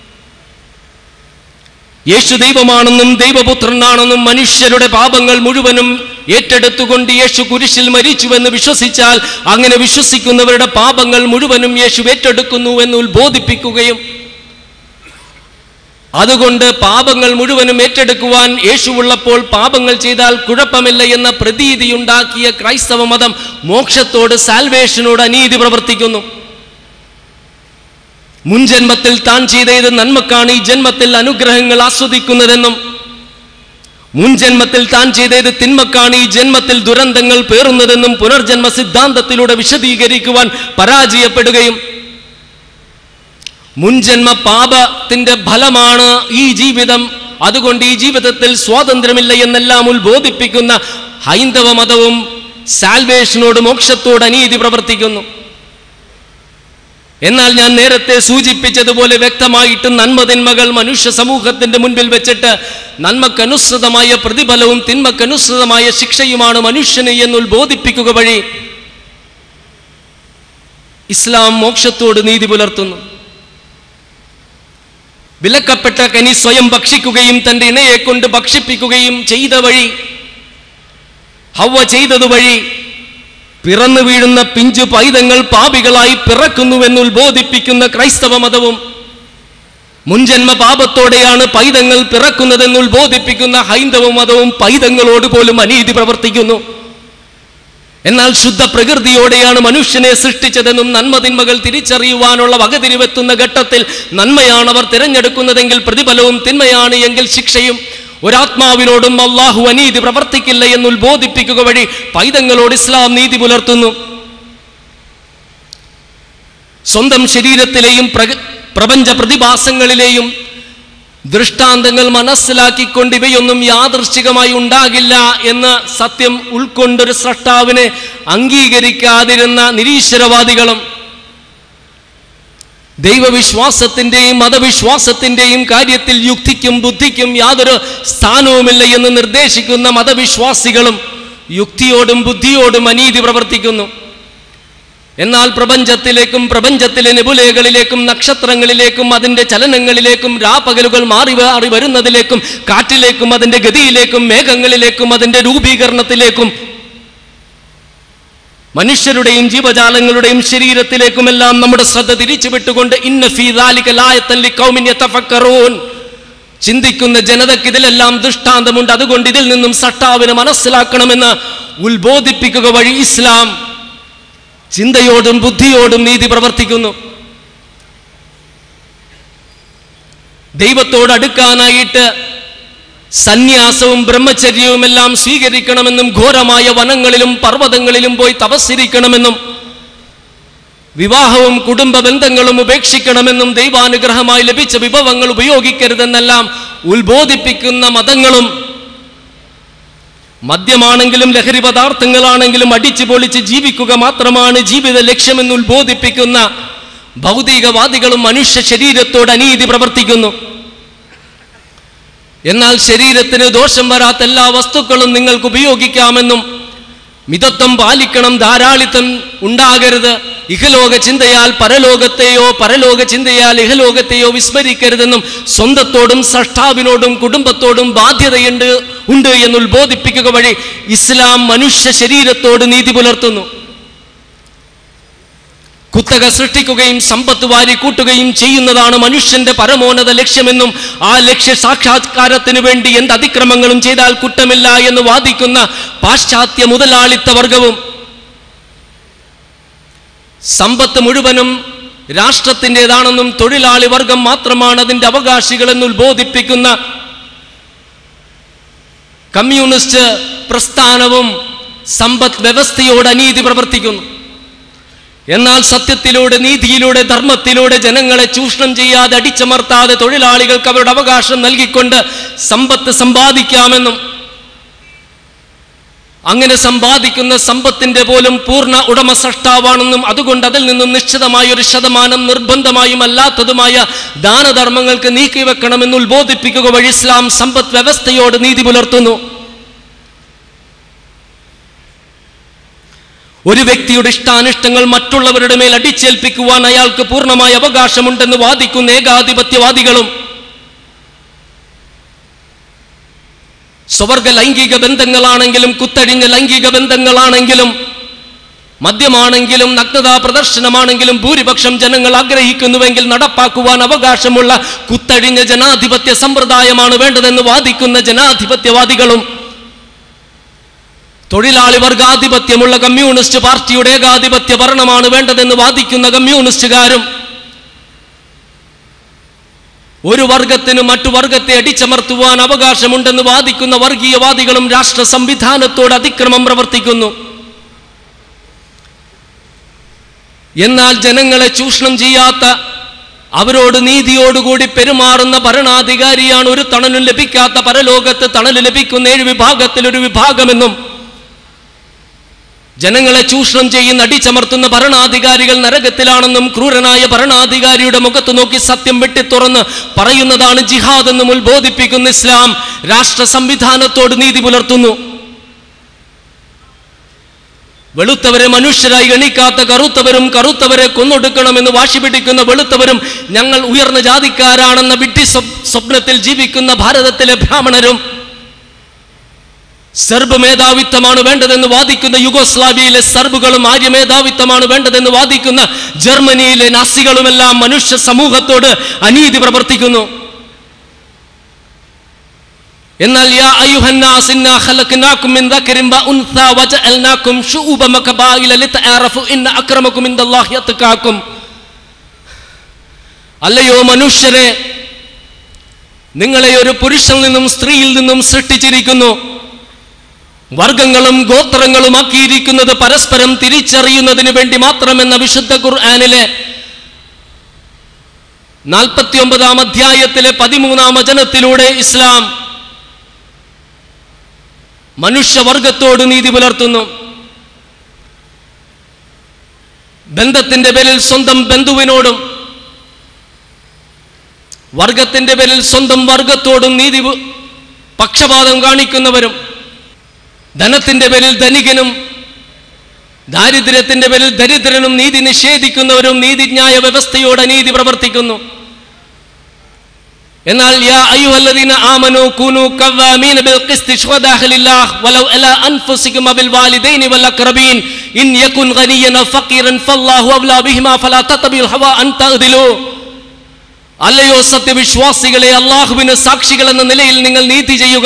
യേശു ദൈവമാണെന്നും ദൈവപുത്രനാണെന്നും മനുഷ്യരുടെ പാപങ്ങൾ മുഴുവനും ഏറ്റെടുത്തുകൊണ്ട് യേശു കുരിശിൽ മരിച്ചുവെന്ന് വിശ്വസിച്ചാൽ അങ്ങനെ വിശ്വസിക്കുന്നവരുടെ പാപങ്ങൾ മുഴുവനും യേശു ഏറ്റെടുക്കുന്നു എന്ന് ഉത്ബോധിപ്പിക്കുകയും അതുകൊണ്ട് പാപങ്ങൾ മുഴുവനും ഏറ്റെടുക്കുവാൻ യേശുവുള്ളപ്പോൾ പാപങ്ങൾ ചെയ്താൽ കുഴപ്പമില്ല എന്ന പ്രതീതിയുണ്ടാക്കിയ ക്രൈസ്തവ മതം മോക്ഷത്തോട്, സാൽവേഷനോട് അനീതി പ്രവർത്തിക്കുന്നു. മുൻജന്മത്തിൽ താൻ ചെയ്തത് നന്മക്കാണ് ഈ ജന്മത്തിൽ അനുഗ്രഹങ്ങൾ ആസ്വദിക്കുന്നതെന്നും മുൻജന്മത്തിൽ താൻ ചെയ്തത് തിന്മക്കാണ് ഈ ജന്മത്തിൽ ദുരന്തങ്ങൾ പേറുന്നതെന്നും പുനർജന്മ സിദ്ധാന്തത്തിലൂടെ വിശദീകരിക്കുവാൻ പരാജയപ്പെടുകയും മുൻജന്മ പാപത്തിന്റെ ഫലമാണ് ഈ ജീവിതം, അതുകൊണ്ട് ഈ ജീവിതത്തിൽ സ്വാതന്ത്ര്യമില്ല എന്നെല്ലാം ഉത്ബോധിപ്പിക്കുന്ന ഹൈന്ദവ മതവും സാൽവേഷനോട്, മോക്ഷത്തോട് അനീതി പ്രവർത്തിക്കുന്നു. എന്നാൽ ഞാൻ നേരത്തെ സൂചിപ്പിച്ചതുപോലെ വ്യക്തമായിട്ട് നന്മതിന്മകൾ മനുഷ്യ സമൂഹത്തിന്റെ മുൻപിൽ വെച്ചിട്ട് നന്മക്കനുസൃതമായ പ്രതിഫലവും തിന്മക്കനുസൃതമായ ശിക്ഷയുമാണ് മനുഷ്യന് എന്ന് ഉത്ബോധിപ്പിക്കുക വഴി ഇസ്ലാം മോക്ഷത്തോട് നീതി പുലർത്തുന്നു. വിലക്കപ്പെട്ട കനി സ്വയം ഭക്ഷിക്കുകയും തന്റെ ഇണയെ കൊണ്ട് ഭക്ഷിപ്പിക്കുകയും ചെയ്ത വഴി, ഹവ്വ ചെയ്തതുവഴി പിറന്നു വീഴുന്ന പിഞ്ചു പൈതങ്ങൾ പാപികളായി പിറക്കുന്നുവെന്ന് ഉത്ബോധിപ്പിക്കുന്ന ക്രൈസ്തവ മതവും മുൻജന്മ പാപത്തോടെയാണ് പൈതങ്ങൾ പിറക്കുന്നതെന്ന് ഉത്ബോധിപ്പിക്കുന്ന ഹൈന്ദവ മതവും പൈതങ്ങളോട് പോലും അനീതി പ്രവർത്തിക്കുന്നു. എന്നാൽ ശുദ്ധ പ്രകൃതിയോടെയാണ് മനുഷ്യനെ സൃഷ്ടിച്ചതെന്നും നന്മതിന്മകൾ തിരിച്ചറിയുവാനുള്ള വകതിരിവെത്തുന്ന ഘട്ടത്തിൽ നന്മയാണ് അവർ തിരഞ്ഞെടുക്കുന്നതെങ്കിൽ പ്രതിഫലവും, തിന്മയാണ് എങ്കിൽ ശിക്ഷയും, ഒരാത്മാവിനോടും അല്ലാഹു അനീതി പ്രവർത്തിക്കില്ല എന്ന് ഉത്ബോധിപ്പിക്കുക വഴി പൈതങ്ങളോട് ഇസ്ലാം നീതി പുലർത്തുന്നു. സ്വന്തം ശരീരത്തിലെയും പ്രപഞ്ച പ്രതിഭാസങ്ങളിലെയും ദൃഷ്ടാന്തങ്ങൾ മനസ്സിലാക്കിക്കൊണ്ട് ഇവയൊന്നും യാദൃശ്ചികമായി ഉണ്ടാകില്ല എന്ന സത്യം ഉൾക്കൊണ്ടൊരു സ്രഷ്ടാവിനെ അംഗീകരിക്കാതിരുന്ന നിരീശ്വരവാദികളും ദൈവവിശ്വാസത്തിന്റെയും മതവിശ്വാസത്തിന്റെയും കാര്യത്തിൽ യുക്തിക്കും ബുദ്ധിക്കും യാതൊരു സ്ഥാനവുമില്ല എന്ന് നിർദ്ദേശിക്കുന്ന മതവിശ്വാസികളും യുക്തിയോടും ബുദ്ധിയോടും അനീതി പ്രവർത്തിക്കുന്നു. എന്നാൽ പ്രപഞ്ചത്തിലേക്കും പ്രപഞ്ചത്തിലെ നെബുലകളിലേക്കും നക്ഷത്രങ്ങളിലേക്കും അതിൻ്റെ ചലനങ്ങളിലേക്കും രാപ്പകലുകൾ മാറി മാറി വരുന്നതിലേക്കും കാറ്റിലേക്കും അതിൻ്റെ ഗതിയിലേക്കും മേഘങ്ങളിലേക്കും അതിൻ്റെ രൂപീകരണത്തിലേക്കും മനുഷ്യരുടെയും ജീവജാലങ്ങളുടെയും ശരീരത്തിലേക്കുമെല്ലാം നമ്മുടെ ശ്രദ്ധ തിരിച്ചുവിട്ടുകൊണ്ട് ഇന്ന ഫീ ദാലിക ലായത്തൻ ലിഖൗമിൻ യതഫക്കറൂൻ, ചിന്തിക്കുന്ന ജനതയ്ക്ക് ഇതിലെല്ലാം ദൃഷ്ടാന്തമുണ്ട്, അതുകൊണ്ട് ഇതിൽ നിന്നും സട്ടാവിനെ മനസ്സിലാക്കണമെന്ന് ഉത്ബോധിപ്പിക്കുക വഴി ഇസ്ലാം ചിന്തയോടും ബുദ്ധിയോടും നീതി പ്രവർത്തിക്കുന്നു. ദൈവത്തോട് അടുക്കാനായിട്ട് സന്യാസവും ബ്രഹ്മചര്യവും എല്ലാം സ്വീകരിക്കണമെന്നും ഘോരമായ വനങ്ങളിലും പർവ്വതങ്ങളിലും പോയി തപസ്സിരിക്കണമെന്നും വിവാഹവും കുടുംബ ബന്ധങ്ങളും ഉപേക്ഷിക്കണമെന്നും ദൈവാനുഗ്രഹമായി ലഭിച്ച വിഭവങ്ങൾ ഉപയോഗിക്കരുതെന്നെല്ലാം ഉത്ബോധിപ്പിക്കുന്ന മതങ്ങളും മദ്യമാണെങ്കിലും ലഹരി പദാർത്ഥങ്ങളാണെങ്കിലും അടിച്ചു പൊളിച്ച് ജീവിക്കുക മാത്രമാണ് ജീവിത ലക്ഷ്യമെന്ന് ഉത്ബോധിപ്പിക്കുന്ന ഭൗതികവാദികളും മനുഷ്യ ശരീരത്തോട് അനീതി പ്രവർത്തിക്കുന്നു. എന്നാൽ ശരീരത്തിന് ദോഷം വരാത്ത എല്ലാ വസ്തുക്കളും നിങ്ങൾക്ക് ഉപയോഗിക്കാമെന്നും മിതത്വം പാലിക്കണം, ധാരാളിത്തം ഉണ്ടാകരുത്, ഇഹലോക ചിന്തയാൽ പരലോകത്തെയോ പരലോക ചിന്തയാൽ ഇഹലോകത്തെയോ വിസ്മരിക്കരുതെന്നും സ്വന്തത്തോടും സൃഷ്ടാവിനോടും കുടുംബത്തോടും ബാധ്യതയുണ്ട് എന്ന് ഉത്ബോധിപ്പിക്കുക വഴി ഇസ്ലാം മനുഷ്യ ശരീരത്തോട് നീതി പുലർത്തുന്നു. കുത്തക സൃഷ്ടിക്കുകയും സമ്പത്ത് വാരി കൂട്ടുകയും ചെയ്യുന്നതാണ് മനുഷ്യന്റെ പരമോന്നത ലക്ഷ്യമെന്നും ആ ലക്ഷ്യ സാക്ഷാത്കാരത്തിന് വേണ്ടി എന്ത് അതിക്രമങ്ങളും ചെയ്താൽ കുറ്റമില്ല എന്ന് വാദിക്കുന്ന പാശ്ചാത്യ മുതലാളിത്ത വർഗവും സമ്പത്ത് മുഴുവനും രാഷ്ട്രത്തിൻ്റെതാണെന്നും തൊഴിലാളി വർഗം മാത്രമാണ് അതിൻ്റെ അവകാശികളെന്ന് ഉത്ബോധിപ്പിക്കുന്ന കമ്മ്യൂണിസ്റ്റ് പ്രസ്ഥാനവും സമ്പദ് വ്യവസ്ഥയോട് അനീതി പ്രവർത്തിക്കുന്നു. എന്നാൽ സത്യത്തിലൂടെ, നീതിയിലൂടെ, ധർമ്മത്തിലൂടെ ജനങ്ങളെ ചൂഷണം ചെയ്യാതെ, അടിച്ചമർത്താതെ തൊഴിലാളികൾക്ക് അവരുടെ അവകാശം നൽകിക്കൊണ്ട് സമ്പത്ത് സമ്പാദിക്കാമെന്നും അങ്ങനെ സമ്പാദിക്കുന്ന സമ്പത്തിന്റെ പോലും പൂർണ്ണ ഉടമസഷ്ടാവാണെന്നും അതുകൊണ്ട് അതിൽ നിന്നും നിശ്ചിതമായ ഒരു ശതമാനം നിർബന്ധമായും അല്ലാത്തതുമായ ദാനധർമ്മങ്ങൾക്ക് നീക്കിവെക്കണമെന്ന് ഉത്ബോധിപ്പിക്കുക വഴി ഇസ്ലാം സമ്പദ് വ്യവസ്ഥയോട് നീതി പുലർത്തുന്നു. ഒരു വ്യക്തിയുടെ ഇഷ്ടാനിഷ്ടങ്ങൾ മറ്റുള്ളവരുടെ മേൽ അടിച്ചേൽപ്പിക്കുവാൻ അയാൾക്ക് പൂർണ്ണമായ അവകാശമുണ്ടെന്ന് വാദിക്കുന്ന ഏകാധിപത്യവാദികളും സ്വവർഗ ലൈംഗിക ബന്ധങ്ങളാണെങ്കിലും, കുത്തഴിഞ്ഞ ലൈംഗിക ബന്ധങ്ങളാണെങ്കിലും, മദ്യമാണെങ്കിലും, നഗ്നതാ പ്രദർശനമാണെങ്കിലും ഭൂരിപക്ഷം ജനങ്ങൾ ആഗ്രഹിക്കുന്നുവെങ്കിൽ നടപ്പാക്കുവാൻ അവകാശമുള്ള കുത്തഴിഞ്ഞ ജനാധിപത്യ സമ്പ്രദായമാണ് വേണ്ടതെന്ന് വാദിക്കുന്ന ജനാധിപത്യവാദികളും തൊഴിലാളി വർഗാധിപത്യമുള്ള കമ്മ്യൂണിസ്റ്റ് പാർട്ടിയുടെ ഏകാധിപത്യ ഭരണമാണ് വേണ്ടതെന്ന് വാദിക്കുന്ന കമ്മ്യൂണിസ്റ്റുകാരും ഒരു വർഗത്തിന് മറ്റു വർഗത്തെ അടിച്ചമർത്തുവാൻ അവകാശമുണ്ടെന്ന് വാദിക്കുന്ന വർഗീയവാദികളും രാഷ്ട്ര സംവിധാനത്തോട് അതിക്രമം പ്രവർത്തിക്കുന്നു. എന്നാൽ ജനങ്ങളെ ചൂഷണം ചെയ്യാത്ത, അവരോട് നീതിയോടുകൂടി പെരുമാറുന്ന ഭരണാധികാരിയാണ് ഒരു തണലും ലഭിക്കാത്ത പരലോകത്ത് തണൽ ലഭിക്കുന്ന 7 വിഭാഗത്തിൽ ഒരു വിഭാഗമെന്നും ജനങ്ങളെ ചൂഷണം ചെയ്യുന്ന, അടിച്ചമർത്തുന്ന ഭരണാധികാരികൾ നരകത്തിലാണെന്നും ക്രൂരനായ ഭരണാധികാരിയുടെ മുഖത്ത് നോക്കി സത്യം വെട്ടിത്തുറന്ന് പറയുന്നതാണ് ജിഹാദ് എന്നും ഉത്ബോധിപ്പിക്കുന്ന ഇസ്ലാം രാഷ്ട്ര സംവിധാനത്തോട് നീതി പുലർത്തുന്നു. വെളുത്തവരെ മനുഷ്യരായി എണിക്കാത്ത കറുത്തവരും, കറുത്തവരെ കൊന്നൊടുക്കണമെന്ന് വാശി പിടിക്കുന്ന വെളുത്തവരും, ഞങ്ങൾ ഉയർന്ന ജാതിക്കാരാണെന്ന വിഡ്ഢി സ്വപ്നത്തിൽ ജീവിക്കുന്ന ഭാരതത്തിലെ ബ്രാഹ്മണരും, സർബ് മേധാവിത്വമാണ് വേണ്ടതെന്ന് വാദിക്കുന്ന യുഗോസ്ലാവിയയിലെ സർബുകളും, ആര്യ മേധാവിത്വമാണ് വേണ്ടതെന്ന് വാദിക്കുന്ന ജർമ്മനിയിലെ നാസികളുമെല്ലാം മനുഷ്യ സമൂഹത്തോട് അനീതി പ്രവർത്തിക്കുന്നു. എന്നാൽ യാ അയ്യുഹന്നാസ് ഇന്നാ ഖലഖനാകും മിൻ ദക്കരിൻ വ ഉൻസാ വജഅൽനാകും ശുഊബൻ വഖബായില ലിതഅറഫു ഇന്ന അക്രമകും ഇൻദല്ലാഹി അത്ഖാകും. അല്ലയോ മനുഷ്യരെ, നിങ്ങളെ ഒരു പുരുഷനിൽ നിന്നും സ്ത്രീയിൽ നിന്നും സൃഷ്ടിച്ചിരിക്കുന്നു. വർഗങ്ങളും ഗോത്രങ്ങളും ആക്കിയിരിക്കുന്നത് പരസ്പരം തിരിച്ചറിയുന്നതിന് വേണ്ടി മാത്രമെന്ന വിശുദ്ധ ഖുർആനിലെ 49-ാം അധ്യായത്തിലെ 13-ാം വചനത്തിലൂടെ ഇസ്ലാം മനുഷ്യവർഗത്തോട് നീതി പുലർത്തുന്നു. ബന്ധത്തിന്റെ പേരിൽ സ്വന്തം ബന്ധുവിനോടും, വർഗത്തിന്റെ പേരിൽ സ്വന്തം വർഗത്തോടും നീതി പക്ഷപാതം കാണിക്കുന്നവരും, ധനത്തിന്റെ പേരിൽ ധനികനും, ദാരിദ്ര്യത്തിന്റെ പേരിൽ ദരിദ്രനും നീതി നിഷേധിക്കുന്നവരും നീതിന്യായ വ്യവസ്ഥയോട് അനീതി പ്രവർത്തിക്കുന്നു. എന്നാൽ യാ അയ്യുഹല്ലദീന ആമനൂ കൂനൂ ഖവ്വാമീന ബിൽ ഖിസ്തി ശുഹദാഅ ലില്ലാഹ് വലൗ അലാ അൻഫുസികും വബിൽ വാലിദൈനി വൽ അഖ്റബീൻ ഇൻ യകുൻ ഗനിയ്യൻ ഔ ഫഖീറൻ ഫല്ലാഹു അവ്ലാ ബിഹിമാ ഫലാ തതബിൽ ഹവാ അൻ തഅദിലു. അല്ലയോ സത്യവിശ്വാസികളെ, അല്ലാഹുവിന് സാക്ഷികൾ എന്ന നിലയിൽ നിങ്ങൾ നീതി ചെയ്യുക.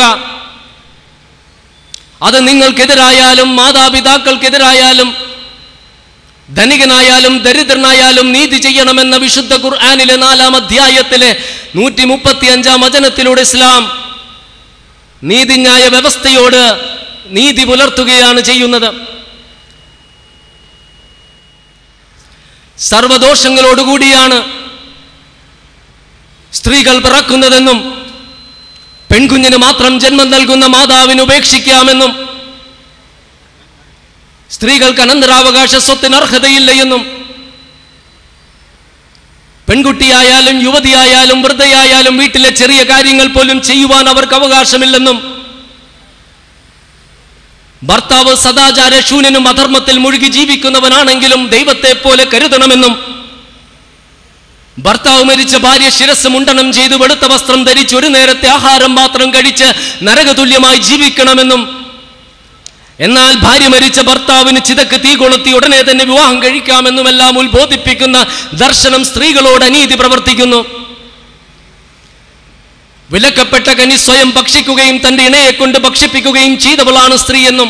അത് നിങ്ങൾക്കെതിരായാലും, മാതാപിതാക്കൾക്കെതിരായാലും, ധനികനായാലും ദരിദ്രനായാലും നീതി ചെയ്യണമെന്ന വിശുദ്ധ ഖുർആനിലെ 4-ാം അധ്യായത്തിലെ 135-ാം വചനത്തിലൂടെ ഇസ്ലാം നീതിന്യായ വ്യവസ്ഥയോട് നീതി പുലർത്തുകയാണ് ചെയ്യുന്നത്. സർവദോഷങ്ങളോടുകൂടിയാണ് സ്ത്രീകൾ പിറക്കുന്നതെന്നും പെൺകുഞ്ഞിന് മാത്രം ജന്മം നൽകുന്ന മാതാവിന് ഉപേക്ഷിക്കാമെന്നും സ്ത്രീകൾക്ക് അനന്തരാവകാശ സ്വത്തിന് അർഹതയില്ല എന്നും പെൺകുട്ടിയായാലും യുവതിയായാലും വൃദ്ധയായാലും വീട്ടിലെ ചെറിയ കാര്യങ്ങൾ പോലും ചെയ്യുവാൻ അവർക്ക് അവകാശമില്ലെന്നും ഭർത്താവ് സദാചാര ശൂന്യനും അധർമ്മത്തിൽ മുഴുകി ജീവിക്കുന്നവനാണെങ്കിലും ദൈവത്തെ പോലെ കരുതണമെന്നും ഭർത്താവ് മരിച്ച ഭാര്യ ശിരസ് മുണ്ടനം ചെയ്ത് വെളുത്ത വസ്ത്രം ധരിച്ച് ഒരു നേരത്തെ ആഹാരം മാത്രം കഴിച്ച് നരകതുല്യമായി ജീവിക്കണമെന്നും എന്നാൽ ഭാര്യ മരിച്ച ഭർത്താവിന് ചിതക്ക് തീ കൊളുത്തി ഉടനെ തന്നെ വിവാഹം കഴിക്കാമെന്നുമെല്ലാം ഉത്ബോധിപ്പിക്കുന്ന ദർശനം സ്ത്രീകളോട് അനീതി പ്രവർത്തിക്കുന്നു. വിലക്കപ്പെട്ട കനി സ്വയം ഭക്ഷിക്കുകയും തന്റെ ഇണയെ കൊണ്ട് ഭക്ഷിപ്പിക്കുകയും ചെയ്തവളാണ് സ്ത്രീ എന്നും,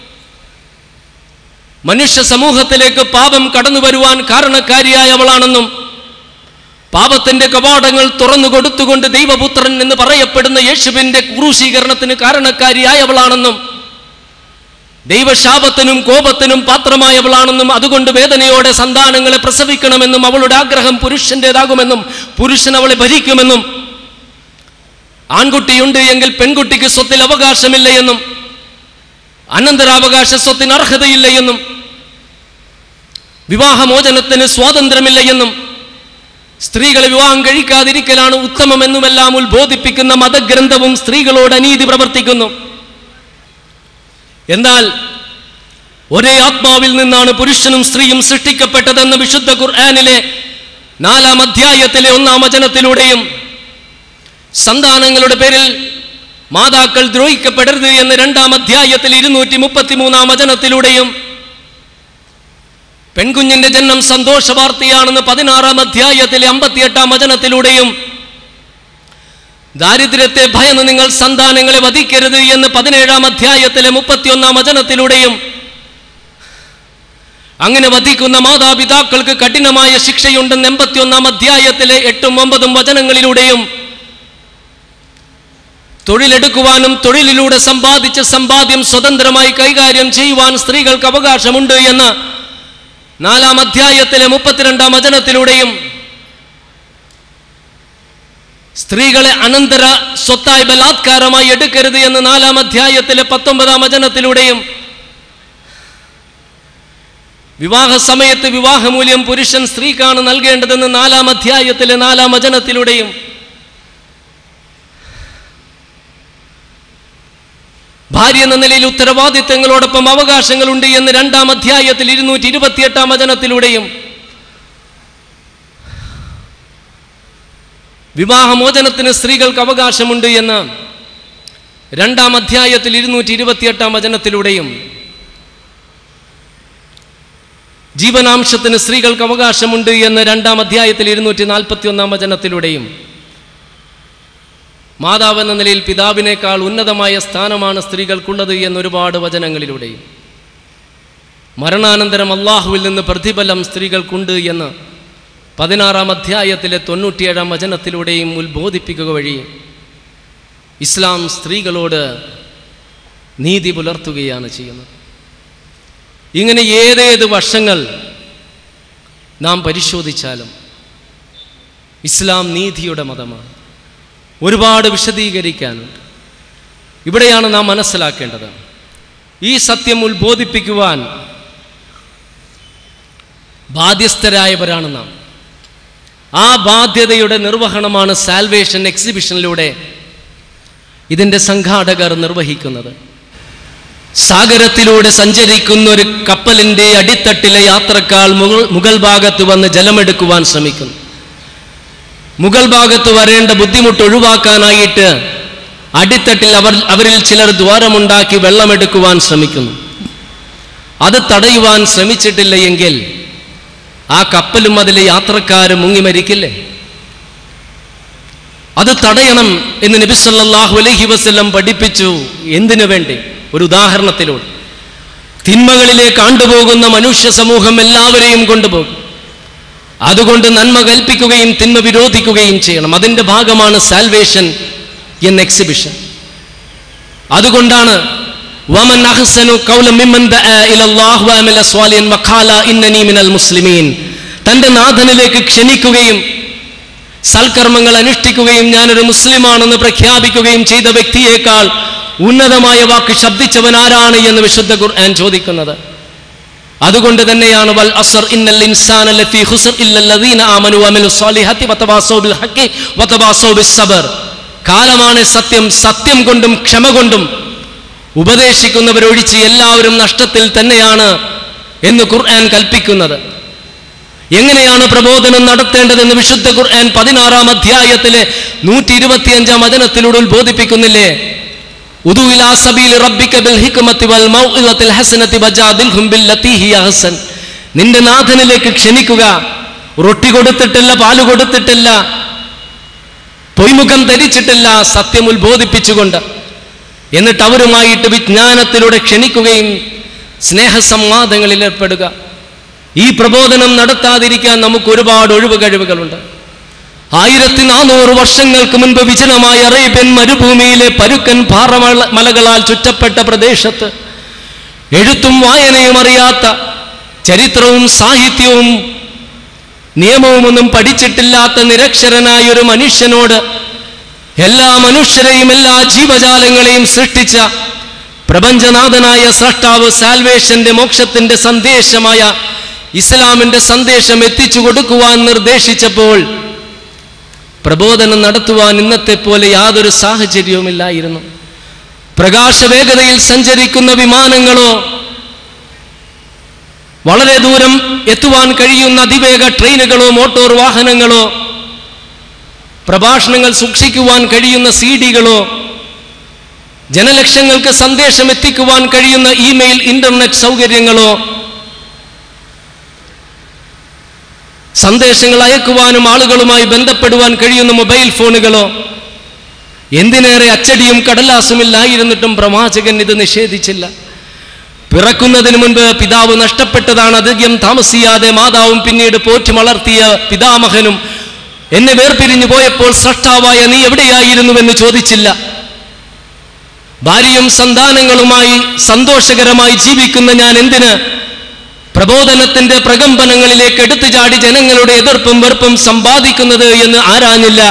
മനുഷ്യ സമൂഹത്തിലേക്ക് പാപം കടന്നു വരുവാൻ കാരണക്കാരിയായവളാണെന്നും, പാപത്തിന്റെ കവാടങ്ങൾ തുറന്നു കൊടുത്തുകൊണ്ട് ദൈവപുത്രൻ എന്ന് പറയപ്പെടുന്ന യേശുവിന്റെ ക്രൂശീകരണത്തിന് കാരണക്കാരിയായവളാണെന്നും, ദൈവശാപത്തിനും കോപത്തിനും പാത്രമായവളാണെന്നും, അതുകൊണ്ട് വേദനയോടെ സന്താനങ്ങളെ പ്രസവിക്കണമെന്നും അവളുടെ ആഗ്രഹം പുരുഷന്റേതാകുമെന്നും പുരുഷൻ അവളെ ഭരിക്കുമെന്നും, ആൺകുട്ടിയുണ്ട് എങ്കിൽ പെൺകുട്ടിക്ക് സ്വത്തിൽ അവകാശമില്ല എന്നും, അനന്തരാവകാശ സ്വത്തിന് അർഹതയില്ല എന്നും, വിവാഹമോചനത്തിന് സ്വാതന്ത്ര്യമില്ല എന്നും, സ്ത്രീകളെ വിവാഹം കഴിക്കാതിരിക്കലാണ് ഉത്തമമെന്നുമെല്ലാം ഉത്ബോധിപ്പിക്കുന്ന മതഗ്രന്ഥവും സ്ത്രീകളോട് അനീതി പ്രവർത്തിക്കുന്നു. എന്നാൽ ഒരേ ആത്മാവിൽ നിന്നാണ് പുരുഷനും സ്ത്രീയും സൃഷ്ടിക്കപ്പെട്ടതെന്ന് വിശുദ്ധ ഖുർആനിലെ 4-ാം അധ്യായത്തിലെ 1-ാം വചനത്തിലൂടെയും, സന്താനങ്ങളുടെ പേരിൽ മാതാക്കൾ ദ്രോഹിക്കപ്പെടരുത് എന്ന് 2-ാം അധ്യായത്തിൽ 233-ാം വചനത്തിലൂടെയും, പെൺകുഞ്ഞിന്റെ ജന്മം സന്തോഷ വാർത്തയാണെന്ന് 16-ാം അധ്യായത്തിലെ 58-ാം വചനത്തിലൂടെയും, ദാരിദ്ര്യത്തെ ഭയന്ന് നിങ്ങൾ സന്താനങ്ങളെ വധിക്കരുത് എന്ന് 17-ാം അധ്യായത്തിലെ 31-ാം വചനത്തിലൂടെയും, അങ്ങനെ വധിക്കുന്ന മാതാപിതാക്കൾക്ക് കഠിനമായ ശിക്ഷയുണ്ടെന്ന് 81-ാം അധ്യായത്തിലെ 8-ഉം 9-ഉം വചനങ്ങളിലൂടെയും, തൊഴിലെടുക്കുവാനും തൊഴിലിലൂടെ സമ്പാദിച്ച സമ്പാദ്യം സ്വതന്ത്രമായി കൈകാര്യം ചെയ്യുവാൻ സ്ത്രീകൾക്ക് അവകാശമുണ്ട് എന്ന് 4-ാം അധ്യായത്തിലെ 32-ാം വചനത്തിലൂടെയും, സ്ത്രീകളെ അനന്തര സ്വത്തായി ബലാത്കാരമായി എടുക്കരുത് എന്ന് 4-ാം അധ്യായത്തിലെ 19-ാം വചനത്തിലൂടെയും, വിവാഹ സമയത്ത് വിവാഹമൂല്യം പുരുഷൻ സ്ത്രീക്കാണ് നൽകേണ്ടതെന്ന് 4-ാം അധ്യായത്തിലെ 4-ാം വചനത്തിലൂടെയും, ഭാര്യ എന്ന നിലയിൽ ഉത്തരവാദിത്തങ്ങളോടൊപ്പം അവകാശങ്ങളുണ്ട് എന്ന് 2-ാം അധ്യായത്തിൽ 228-ാം വചനത്തിലൂടെയും, വിവാഹമോചനത്തിന് സ്ത്രീകൾക്ക് അവകാശമുണ്ട് എന്ന് 2-ാം അധ്യായത്തിൽ 228-ാം വചനത്തിലൂടെയും, ജീവനാംശത്തിന് സ്ത്രീകൾക്ക് അവകാശമുണ്ട് എന്ന് 2-ാം അധ്യായത്തിൽ 241-ാം വചനത്തിലൂടെയും, മാതാവ് എന്ന നിലയിൽ പിതാവിനേക്കാൾ ഉന്നതമായ സ്ഥാനമാണ് സ്ത്രീകൾക്കുള്ളത് എന്നൊരുപാട് വചനങ്ങളിലൂടെയും, മരണാനന്തരം അള്ളാഹുവിൽ നിന്ന് പ്രതിഫലം സ്ത്രീകൾക്കുണ്ട് എന്ന് 16-ാം അധ്യായത്തിലെ 97-ാം വചനത്തിലൂടെയും ഉത്ബോധിപ്പിക്കുക വഴി ഇസ്ലാം സ്ത്രീകളോട് നീതി പുലർത്തുകയാണ് ചെയ്യുന്നത്. ഇങ്ങനെ ഏതേത് വശങ്ങൾ നാം പരിശോധിച്ചാലും ഇസ്ലാം നീതിയുടെ മതമാണ്. ഒരുപാട് വിശദീകരിക്കാനുണ്ട്. ഇവിടെയാണ് നാം മനസ്സിലാക്കേണ്ടത്, ഈ സത്യം ഉത്ബോധിപ്പിക്കുവാൻ ബാധ്യസ്ഥരായവരാണ് നാം. ആ ബാധ്യതയുടെ നിർവഹണമാണ് സാൽവേഷൻ എക്സിബിഷനിലൂടെ ഇതിൻ്റെ സംഘാടകർ നിർവഹിക്കുന്നത്. സാഗരത്തിലൂടെ സഞ്ചരിക്കുന്ന ഒരു കപ്പലിൻ്റെ അടിത്തട്ടിലെ യാത്രക്കാർ മുകൾ ഭാഗത്ത് വന്ന് ജലമെടുക്കുവാൻ ശ്രമിക്കുന്നു. മുകൾ ഭാഗത്ത് വരേണ്ട ബുദ്ധിമുട്ട് ഒഴിവാക്കാനായിട്ട് അടിത്തട്ടിൽ അവരിൽ ചിലർ ദ്വാരമുണ്ടാക്കി വെള്ളമെടുക്കുവാൻ ശ്രമിക്കുന്നു. അത് തടയുവാൻ ശ്രമിച്ചിട്ടില്ല എങ്കിൽ ആ കപ്പലും അതിലെ യാത്രക്കാരും മുങ്ങി മരിക്കില്ലേ? അത് തടയണം എന്ന് നബി സല്ലല്ലാഹു അലൈഹി വസല്ലം പഠിപ്പിച്ചു. എന്തിനു വേണ്ടി? ഒരു ഉദാഹരണത്തിലൂടെ. തിന്മകളിലേക്ക് ആണ്ടുപോകുന്ന മനുഷ്യ സമൂഹം എല്ലാവരെയും കൊണ്ടുപോകും. അതുകൊണ്ട് നന്മ കൽപ്പിക്കുകയും തിന്മ വിരോധിക്കുകയും ചെയ്യണം. അതിൻ്റെ ഭാഗമാണ് സാൽവേഷൻ എന്ന എക്സിബിഷൻ. അതുകൊണ്ടാണ് വമൻ അഹ്സനു ഖൗലൻ മിമ്മൻ ദഅ ഇലല്ലാഹി വഅമല സ്വാലിഹൻ വഖാല ഇന്നനി മിനൽ മുസ്ലിമീൻ, തൻ്റെ നാഥനിലേക്ക് ക്ഷണിക്കുകയും സൽക്കർമ്മങ്ങൾ അനുഷ്ഠിക്കുകയും ഞാനൊരു മുസ്ലിമാണെന്ന് പ്രഖ്യാപിക്കുകയും ചെയ്ത വ്യക്തിയേക്കാൾ ഉന്നതമായ വാക്ക് ശബ്ദിച്ചവൻ ആരാണ് എന്ന് വിശുദ്ധ ഖുർആൻ ചോദിക്കുന്നത്. അതുകൊണ്ട് തന്നെയാണ് വൽ അസ്ർ ഇന്നൽ ഇൻസാന ലഫീ ഖുസ്ർ ഇല്ലല്ലദീന ആമനു വഅമിലു സ്വാലിഹാത്തി വതവാസൗ ബിൽ ഹഖി വതവാസൗ ബിസ് സബർ. കാലമാണ് സത്യം, സത്യം കൊണ്ടും ക്ഷമ കൊണ്ടും ഉപദേശിക്കുന്നവരൊഴിച്ച് എല്ലാവരും നഷ്ടത്തിൽ തന്നെയാണ് എന്ന് ഖുർആൻ കൽപ്പിക്കുന്നത്. എങ്ങനെയാണ് പ്രബോധനം നടത്തേണ്ടതെന്ന് വിശുദ്ധ ഖുർആൻ 16-ാം അധ്യായത്തിലെ 125-ാം വചനത്തിലൂടെ ഉത്ബോധിപ്പിക്കുന്നില്ലേ? ഉദു ഇലാ സബീലി റബ്ബിക ബിൽ ഹിക്മതി വൽ മൗഇദത്തിൽ ഹസനതി വജാദിൽഹും ബില്ലതി ഹിയ അഹ്സൻ. നിന്റെ നാഥനിലേക്ക് ക്ഷണിക്കുക, റൊട്ടി കൊടുത്തിട്ടില്ല, പാല് കൊടുത്തിട്ടില്ല, പൊയ്മുഖം ധരിച്ചിട്ടില്ല, സത്യം ഉത്ബോധിപ്പിച്ചുകൊണ്ട്. എന്നിട്ട് അവരുമായിട്ട് വിജ്ഞാനത്തിലൂടെ ക്ഷണിക്കുകയും സ്നേഹസംവാദങ്ങളിൽ ഏർപ്പെടുക. ഈ പ്രബോധനം നടത്താതിരിക്കാൻ നമുക്ക് ഒരുപാട് ഒഴിവ് കഴിവുകളുണ്ട്. 1400 വർഷങ്ങൾക്ക് മുൻപ് വിജനമായ അറേബ്യൻ മരുഭൂമിയിലെ പരുക്കൻ പാറമലകളാൽ ചുറ്റപ്പെട്ട പ്രദേശത്ത് എഴുത്തും വായനയും അറിയാത്ത, ചരിത്രവും സാഹിത്യവും നിയമവും ഒന്നും പഠിച്ചിട്ടില്ലാത്ത നിരക്ഷരനായ ഒരു മനുഷ്യനോട് എല്ലാ മനുഷ്യരെയും എല്ലാ ജീവജാലങ്ങളെയും സൃഷ്ടിച്ച പ്രപഞ്ചനാഥനായ സ്രഷ്ടാവ് സാൽവേഷന്റെ മോക്ഷത്തിന്റെ സന്ദേശമായ ഇസ്ലാമിന്റെ സന്ദേശം എത്തിച്ചു കൊടുക്കുവാൻ നിർദ്ദേശിച്ചപ്പോൾ പ്രബോധനം നടത്തുവാൻ ഇന്നത്തെ പോലെ യാതൊരു സാഹചര്യവുമില്ലായിരുന്നു. പ്രകാശവേഗതയിൽ സഞ്ചരിക്കുന്ന വിമാനങ്ങളോ വളരെ ദൂരം എത്തുവാൻ കഴിയുന്ന അതിവേഗ ട്രെയിനുകളോ മോട്ടോർ വാഹനങ്ങളോ പ്രഭാഷണങ്ങൾ സൂക്ഷിക്കുവാൻ കഴിയുന്ന CD-കളോ ജനലക്ഷങ്ങൾക്ക് സന്ദേശം എത്തിക്കുവാൻ കഴിയുന്ന ഇമെയിൽ, ഇന്റർനെറ്റ് സൗകര്യങ്ങളോ സന്ദേശങ്ങൾ അയക്കുവാനും ആളുകളുമായി ബന്ധപ്പെടുവാൻ കഴിയുന്ന മൊബൈൽ ഫോണുകളോ എന്തിനേറെ അച്ചടിയും കടലാസുമില്ലായിരുന്നിട്ടും പ്രവാചകൻ ഇത് നിഷേധിച്ചില്ല. പിറക്കുന്നതിന് മുൻപ് പിതാവ് നഷ്ടപ്പെട്ടതാണ്. അധികം താമസിയാതെ മാതാവും പിന്നീട് പോറ്റി വളർത്തിയ പിതാമഹനും എന്നെ വേർപിരിഞ്ഞു പോയപ്പോൾ സ്രഷ്ടാവായ നീ എവിടെയായിരുന്നുവെന്ന് ചോദിച്ചില്ല. ഭാര്യയും സന്താനങ്ങളുമായി സന്തോഷകരമായി ജീവിക്കുന്ന ഞാൻ എന്തിന് പ്രബോധനത്തിന്റെ പ്രകമ്പനങ്ങളിലേക്ക് എടുത്തു ചാടി ജനങ്ങളുടെ എതിർപ്പും വെറുപ്പും സമ്പാദിക്കുന്നത് എന്ന് ആരാഞ്ഞില്ല.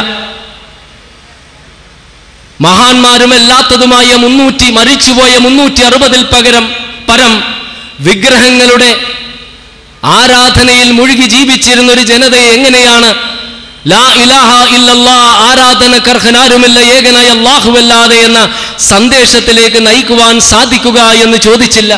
മഹാന്മാരുമല്ലാത്തതുമായ മരിച്ചുപോയ 360 പരം വിഗ്രഹങ്ങളുടെ ആരാധനയിൽ മുഴുകി ജീവിച്ചിരുന്ന ഒരു ജനതയെ എങ്ങനെയാണ് ലാ ഇലാഹ ഇല്ലല്ലാഹ്, ആരാധനക്കർഹനാരുമില്ല ഏകനായ അല്ലാഹുവല്ലാതെ എന്ന സന്ദേശത്തിലേക്ക് നയിക്കുവാൻ സാധിക്കുക എന്ന് ചോദിച്ചില്ല.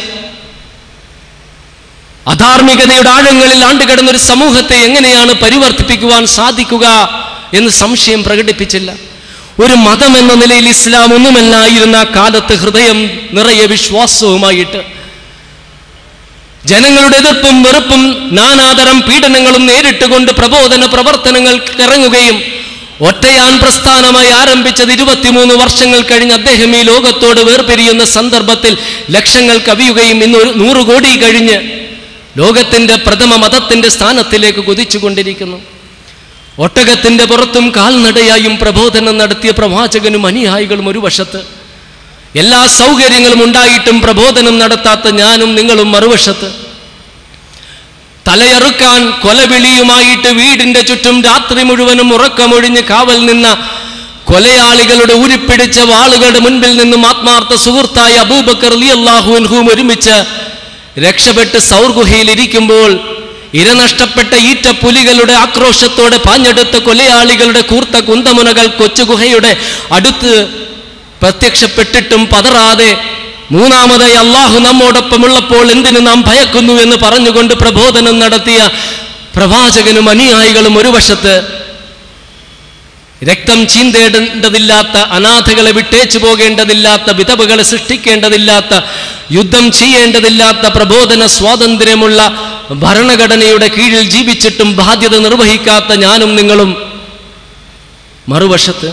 അധാർമികതയുടെ ആഴങ്ങളിൽ ആണ്ടുകിടന്നൊരു സമൂഹത്തെ എങ്ങനെയാണ് പരിവർത്തിപ്പിക്കുവാൻ സാധിക്കുക എന്ന് സംശയം പ്രകടിപ്പിച്ചില്ല. ഒരു മതം എന്ന നിലയിൽ ഇസ്ലാം ഒന്നുമല്ലായിരുന്ന കാലത്ത് ഹൃദയം നിറയെ വിശ്വാസവുമായിട്ട് ജനങ്ങളുടെ എതിർപ്പും വെറുപ്പും നാനാതരം പീഡനങ്ങളും നേരിട്ടുകൊണ്ട് പ്രബോധന പ്രവർത്തനങ്ങൾക്ക് ഇറങ്ങുകയും ഒറ്റയാൻ പ്രസ്ഥാനമായി ആരംഭിച്ചത് 23 വർഷങ്ങൾ കഴിഞ്ഞ് അദ്ദേഹം ഈ ലോകത്തോട് വേർപിരിയുന്ന സന്ദർഭത്തിൽ ലക്ഷങ്ങൾ കവിയുകയും ഇന്ന് 100 കോടി കഴിഞ്ഞ് ലോകത്തിന്റെ പ്രഥമ മതത്തിന്റെ സ്ഥാനത്തിലേക്ക് കുതിച്ചുകൊണ്ടിരിക്കുന്നു. ഒട്ടകത്തിന്റെ പുറത്തും കാൽനടയായും പ്രബോധനം നടത്തിയ പ്രവാചകനും അനുയായികളും ഒരു വശത്ത്, എല്ലാ സൗകര്യങ്ങളും ഉണ്ടായിട്ടും പ്രബോധനം നടത്താത്ത ഞാനും നിങ്ങളും മറുവശത്ത്, തലയറുക്കാൻ കൊലവിളിയുമായിട്ട് വീടിന്റെ ചുറ്റും രാത്രി മുഴുവനും ഉറക്കമൊഴിഞ്ഞ് കാവൽ നിന്ന കൊലയാളികളുടെ ഊരിപ്പിടിച്ച വാളുകളുടെ മുൻപിൽ നിന്നും ആത്മാർത്ഥ സുഹൃത്തായ അബൂബക്കർ റളിയല്ലാഹു അൻഹുവും ഒരുമിച്ച് രക്ഷപ്പെട്ട് സൗർഗുഹയിൽ ഇരിക്കുമ്പോൾ ഇരനഷ്ടപ്പെട്ട ഈറ്റപ്പുലികളുടെ ആക്രോശത്തോടെ പാഞ്ഞെടുത്ത കൊലയാളികളുടെ കൂർത്ത കുന്തമുനകൾ കൊച്ചുഗുഹയുടെ അടുത്ത് പ്രത്യക്ഷപ്പെട്ടിട്ടും പതറാതെ മൂന്നാമതായി അള്ളാഹു നമ്മോടൊപ്പമുള്ളപ്പോൾ എന്തിനു നാം ഭയക്കുന്നു എന്ന് പറഞ്ഞുകൊണ്ട് പ്രബോധനം നടത്തിയ പ്രവാചകനും അനുയായികളും ഒരു വശത്ത്, രക്തം ചീന്തേണ്ടതില്ലാത്ത, അനാഥകളെ വിട്ടേച്ചു പോകേണ്ടതില്ലാത്ത, വിധവകളെ സൃഷ്ടിക്കേണ്ടതില്ലാത്ത, യുദ്ധം ചെയ്യേണ്ടതില്ലാത്ത പ്രബോധന സ്വാതന്ത്ര്യമുള്ള ഭരണഘടനയുടെ കീഴിൽ ജീവിച്ചിട്ടും ബാധ്യത നിർവഹിക്കാത്ത ഞാനും നിങ്ങളും മറുവശത്ത്,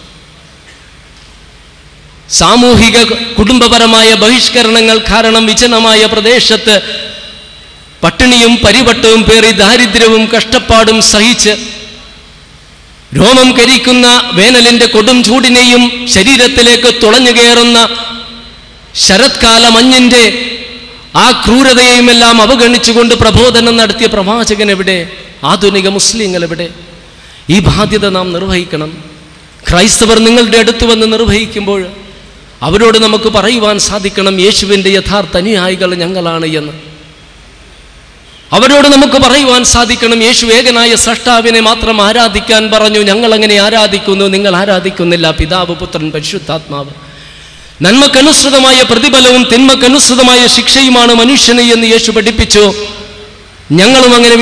സാമൂഹിക കുടുംബപരമായ ബഹിഷ്കരണങ്ങൾ കാരണം വിജനമായ പ്രദേശത്ത് പട്ടിണിയും പരിവട്ടവും പേറി ദാരിദ്ര്യവും കഷ്ടപ്പാടും സഹിച്ച് രോമം കരിക്കുന്ന വേനലിന്റെ കൊടും ചൂടിനെയും ശരീരത്തിലേക്ക് തുളഞ്ഞു കയറുന്ന ശരത്കാല മഞ്ഞിന്റെ ആ ക്രൂരതയെയുമെല്ലാം അവഗണിച്ചുകൊണ്ട് പ്രബോധനം നടത്തിയ പ്രവാചകൻ എവിടെ? ആധുനിക മുസ്ലിങ്ങൾ എവിടെ? ഈ ബാധ്യത നാം നിർവഹിക്കണം. ക്രൈസ്തവർ നിങ്ങളുടെ അടുത്ത് വന്ന് നിർവഹിക്കുമ്പോൾ അവരോട് നമുക്ക് പറയുവാൻ സാധിക്കണം, യേശുവിൻ്റെ യഥാർത്ഥ അനുയായികൾ ഞങ്ങളാണ് എന്ന്. അവരോട് നമുക്ക് പറയുവാൻ സാധിക്കണം, യേശു ഏകനായ സ്രഷ്ടാവിനെ മാത്രം ആരാധിക്കാൻ പറഞ്ഞു, ഞങ്ങൾ അങ്ങനെ ആരാധിക്കുന്നു, നിങ്ങൾ ആരാധിക്കുന്നില്ല. പിതാവ്, പുത്രൻ, പരിശുദ്ധാത്മാവ്. നന്മക്കനുസൃതമായ പ്രതിഫലവും തിന്മക്കനുസൃതമായ ശിക്ഷയുമാണ് മനുഷ്യന് എന്ന് യേശു പഠിപ്പിച്ചു. ഞങ്ങളും അങ്ങനെ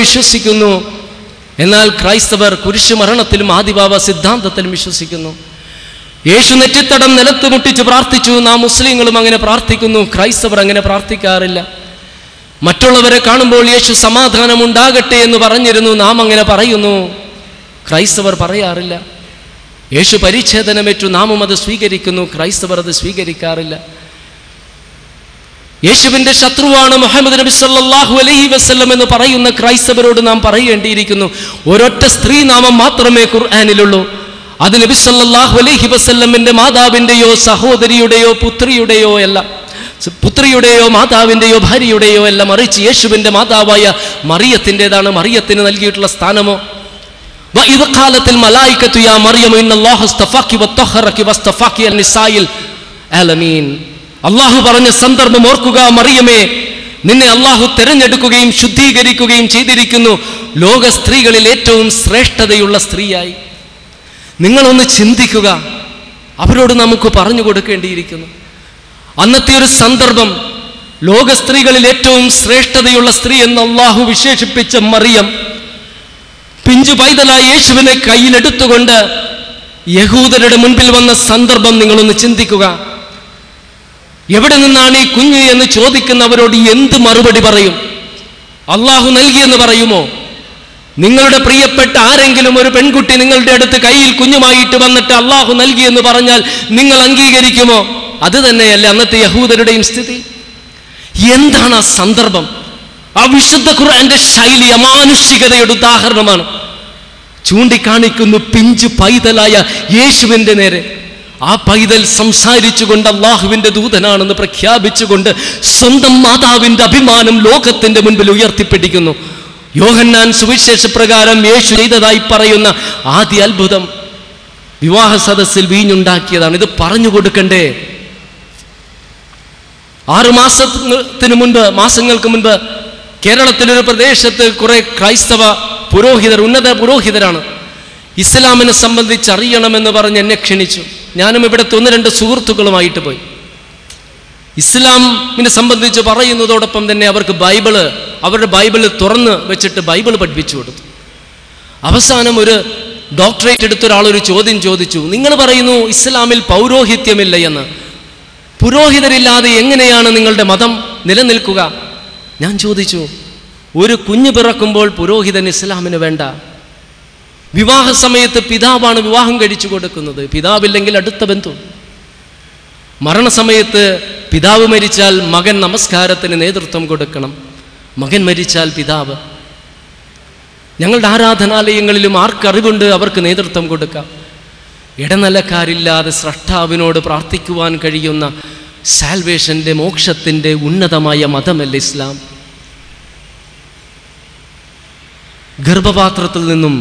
യേശു നെറ്റിത്തടം നിലത്ത് മുട്ടിച്ച് പ്രാർത്ഥിച്ചു. നാം മുസ്ലിങ്ങളും അങ്ങനെ പ്രാർത്ഥിക്കുന്നു, ക്രൈസ്തവർ അങ്ങനെ പ്രാർത്ഥിക്കാറില്ല. മറ്റുള്ളവരെ കാണുമ്പോൾ യേശു സമാധാനം ഉണ്ടാകട്ടെ എന്ന് പറഞ്ഞിരുന്നു, നാം അങ്ങനെ പറയുന്നു, ക്രൈസ്തവർ പറയാറില്ല. യേശു പരിച്ഛേദനമേറ്റു, നാമും അത് സ്വീകരിക്കുന്നു, ക്രൈസ്തവർ അത് സ്വീകരിക്കാറില്ല. യേശുവിന്റെ ശത്രുവാണ് മുഹമ്മദ് നബി സല്ലല്ലാഹു അലൈഹി വസല്ലം എന്ന് പറയുന്ന ക്രൈസ്തവരോട് നാം പറയേണ്ടിയിരിക്കുന്നു, ഒരൊറ്റ സ്ത്രീ നാമം മാത്രമേ ഖുർആനിലുള്ളൂ. അത് നബി സല്ലല്ലാഹു അലൈഹി വസല്ലമിന്റെ മാതാവിന്റെയോ സഹോദരിയുടെയോ പുത്രിയുടെയോ മാതാവിന്റെയോ ഭാര്യയുടെയോ അല്ല, മറിച്ച് യേശുവിന്റെ മാതാവായ മറിയത്തിൻ്റെതാണ്. മറിയത്തിന് നൽകിയിട്ടുള്ള സ്ഥാനമോ وَإِذْ قَالَتِ الْمَلَائِكَةُ يَا مَرْيَمُ إِنَّ اللَّهَ اصْطَفَاكِ وَطَهَّرَكِ وَاصْطَفَاكِ عَلَى النِّسَاءِ الْعَالَمِينَ. അള്ളാഹു പറഞ്ഞ സന്ദർഭം ഓർക്കുക, മറിയമേ, നിന്നെ അള്ളാഹു തെരഞ്ഞെടുക്കുകയും ശുദ്ധീകരിക്കുകയും ചെയ്തിരിക്കുന്നു ലോക സ്ത്രീകളിൽ ഏറ്റവും ശ്രേഷ്ഠതയുള്ള സ്ത്രീയായി. നിങ്ങളൊന്ന് ചിന്തിക്കുക, അവരോട് നമുക്ക് പറഞ്ഞു കൊടുക്കേണ്ടിയിരിക്കുന്നു. അന്നത്തെ ഒരു സന്ദർഭം, ലോക സ്ത്രീകളിൽ ഏറ്റവും ശ്രേഷ്ഠതയുള്ള സ്ത്രീ എന്ന് അള്ളാഹു വിശേഷിപ്പിച്ച മറിയം പിഞ്ചു പൈതലായ യേശുവിനെ കയ്യിലെടുത്തുകൊണ്ട് യഹൂദരുടെ മുൻപിൽ വന്ന സന്ദർഭം നിങ്ങളൊന്ന് ചിന്തിക്കുക. എവിടെ നിന്നാണ് ഈ കുഞ്ഞ് എന്ന് ചോദിക്കുന്നവരോട് എന്ത് മറുപടി പറയും? അള്ളാഹു നൽകിയെന്ന് പറയുമോ? നിങ്ങളുടെ പ്രിയപ്പെട്ട ആരെങ്കിലും ഒരു പെൺകുട്ടി നിങ്ങളുടെ അടുത്ത് കയ്യിൽ കുഞ്ഞുമായിട്ട് വന്നിട്ട് അള്ളാഹു നൽകിയെന്ന് പറഞ്ഞാൽ നിങ്ങൾ അംഗീകരിക്കുമോ? അത് തന്നെയല്ലേ അന്നത്തെ യഹൂദരുടെയും സ്ഥിതി? എന്താണ് ആ സന്ദർഭം? ആ വിശുദ്ധ ഖുർആന്റെ ശൈലി അമാനുഷികതയുടെ ഉദാഹരണമാണ്. ചൂണ്ടിക്കാണിക്കുന്നു പിഞ്ചു പൈതലായ യേശുവിന്റെ നേരെ. ആ പൈതൽ സംസാരിച്ചുകൊണ്ട് അള്ളാഹുവിന്റെ ദൂതനാണെന്ന് പ്രഖ്യാപിച്ചുകൊണ്ട് സ്വന്തം മാതാവിന്റെ അഭിമാനം ലോകത്തിന്റെ മുൻപിൽ ഉയർത്തിപ്പിടിക്കുന്നു. യോഹന്നാൻ സുവിശേഷ പ്രകാരം യേശു ചെയ്തതായി പറയുന്ന ആദ്യ അത്ഭുതം വിവാഹ സദസ്സിൽ വീഞ്ഞുണ്ടാക്കിയതാണ്. ഇത് പറഞ്ഞു കൊടുക്കണ്ടേ? 6 മാസങ്ങൾക്ക് മുൻപ് കേരളത്തിലൊരു പ്രദേശത്ത് കുറെ ക്രൈസ്തവ പുരോഹിതർ, ഉന്നത പുരോഹിതരാണ്, ഇസ്ലാമിനെ സംബന്ധിച്ച് അറിയണമെന്ന് പറഞ്ഞ് എന്നെ ക്ഷണിച്ചു. ഞാനും ഇവിടുത്തെ 1-2 സുഹൃത്തുക്കളുമായിട്ട് പോയി. ഇസ്ലാമിനെ സംബന്ധിച്ച് പറയുന്നതോടൊപ്പം തന്നെ അവർക്ക് അവരുടെ ബൈബിള് തുറന്ന് വെച്ചിട്ട് ബൈബിൾ പഠിപ്പിച്ചു കൊടുത്തു. അവസാനം ഒരു ഡോക്ടറേറ്റ് എടുത്ത ഒരാളൊരു ചോദ്യം ചോദിച്ചു, നിങ്ങൾ പറയുന്നു ഇസ്ലാമിൽ പൗരോഹിത്യമില്ല എന്ന്, പുരോഹിതരില്ലാതെ എങ്ങനെയാണ് നിങ്ങളുടെ മതം നിലനിൽക്കുക? ഞാൻ ചോദിച്ചു, ഒരു കുഞ്ഞ് പിറക്കുമ്പോൾ പുരോഹിതൻ ഇസ്ലാമിന് വേണ്ട. വിവാഹ സമയത്ത് പിതാവാണ് വിവാഹം കഴിച്ചു കൊടുക്കുന്നത്, പിതാവില്ലെങ്കിൽ അടുത്ത ബന്ധു. മരണസമയത്ത് പിതാവ് മരിച്ചാൽ മകൻ നമസ്കാരത്തിന് നേതൃത്വം കൊടുക്കണം, മകൻ മരിച്ചാൽ പിതാവ്. ഞങ്ങളുടെ ആരാധനാലയങ്ങളിലും ആർക്കറിവുണ്ട് അവർക്ക് നേതൃത്വം കൊടുക്കാം. ഇടനിലക്കാരില്ലാതെ സ്രഷ്ടാവിനോട് പ്രാർത്ഥിക്കുവാൻ കഴിയുന്ന സാൽവേഷന്റെ, മോക്ഷത്തിന്റെ ഉന്നതമായ മതമല്ല ഇസ്ലാം. ഗർഭപാത്രത്തിൽ നിന്നും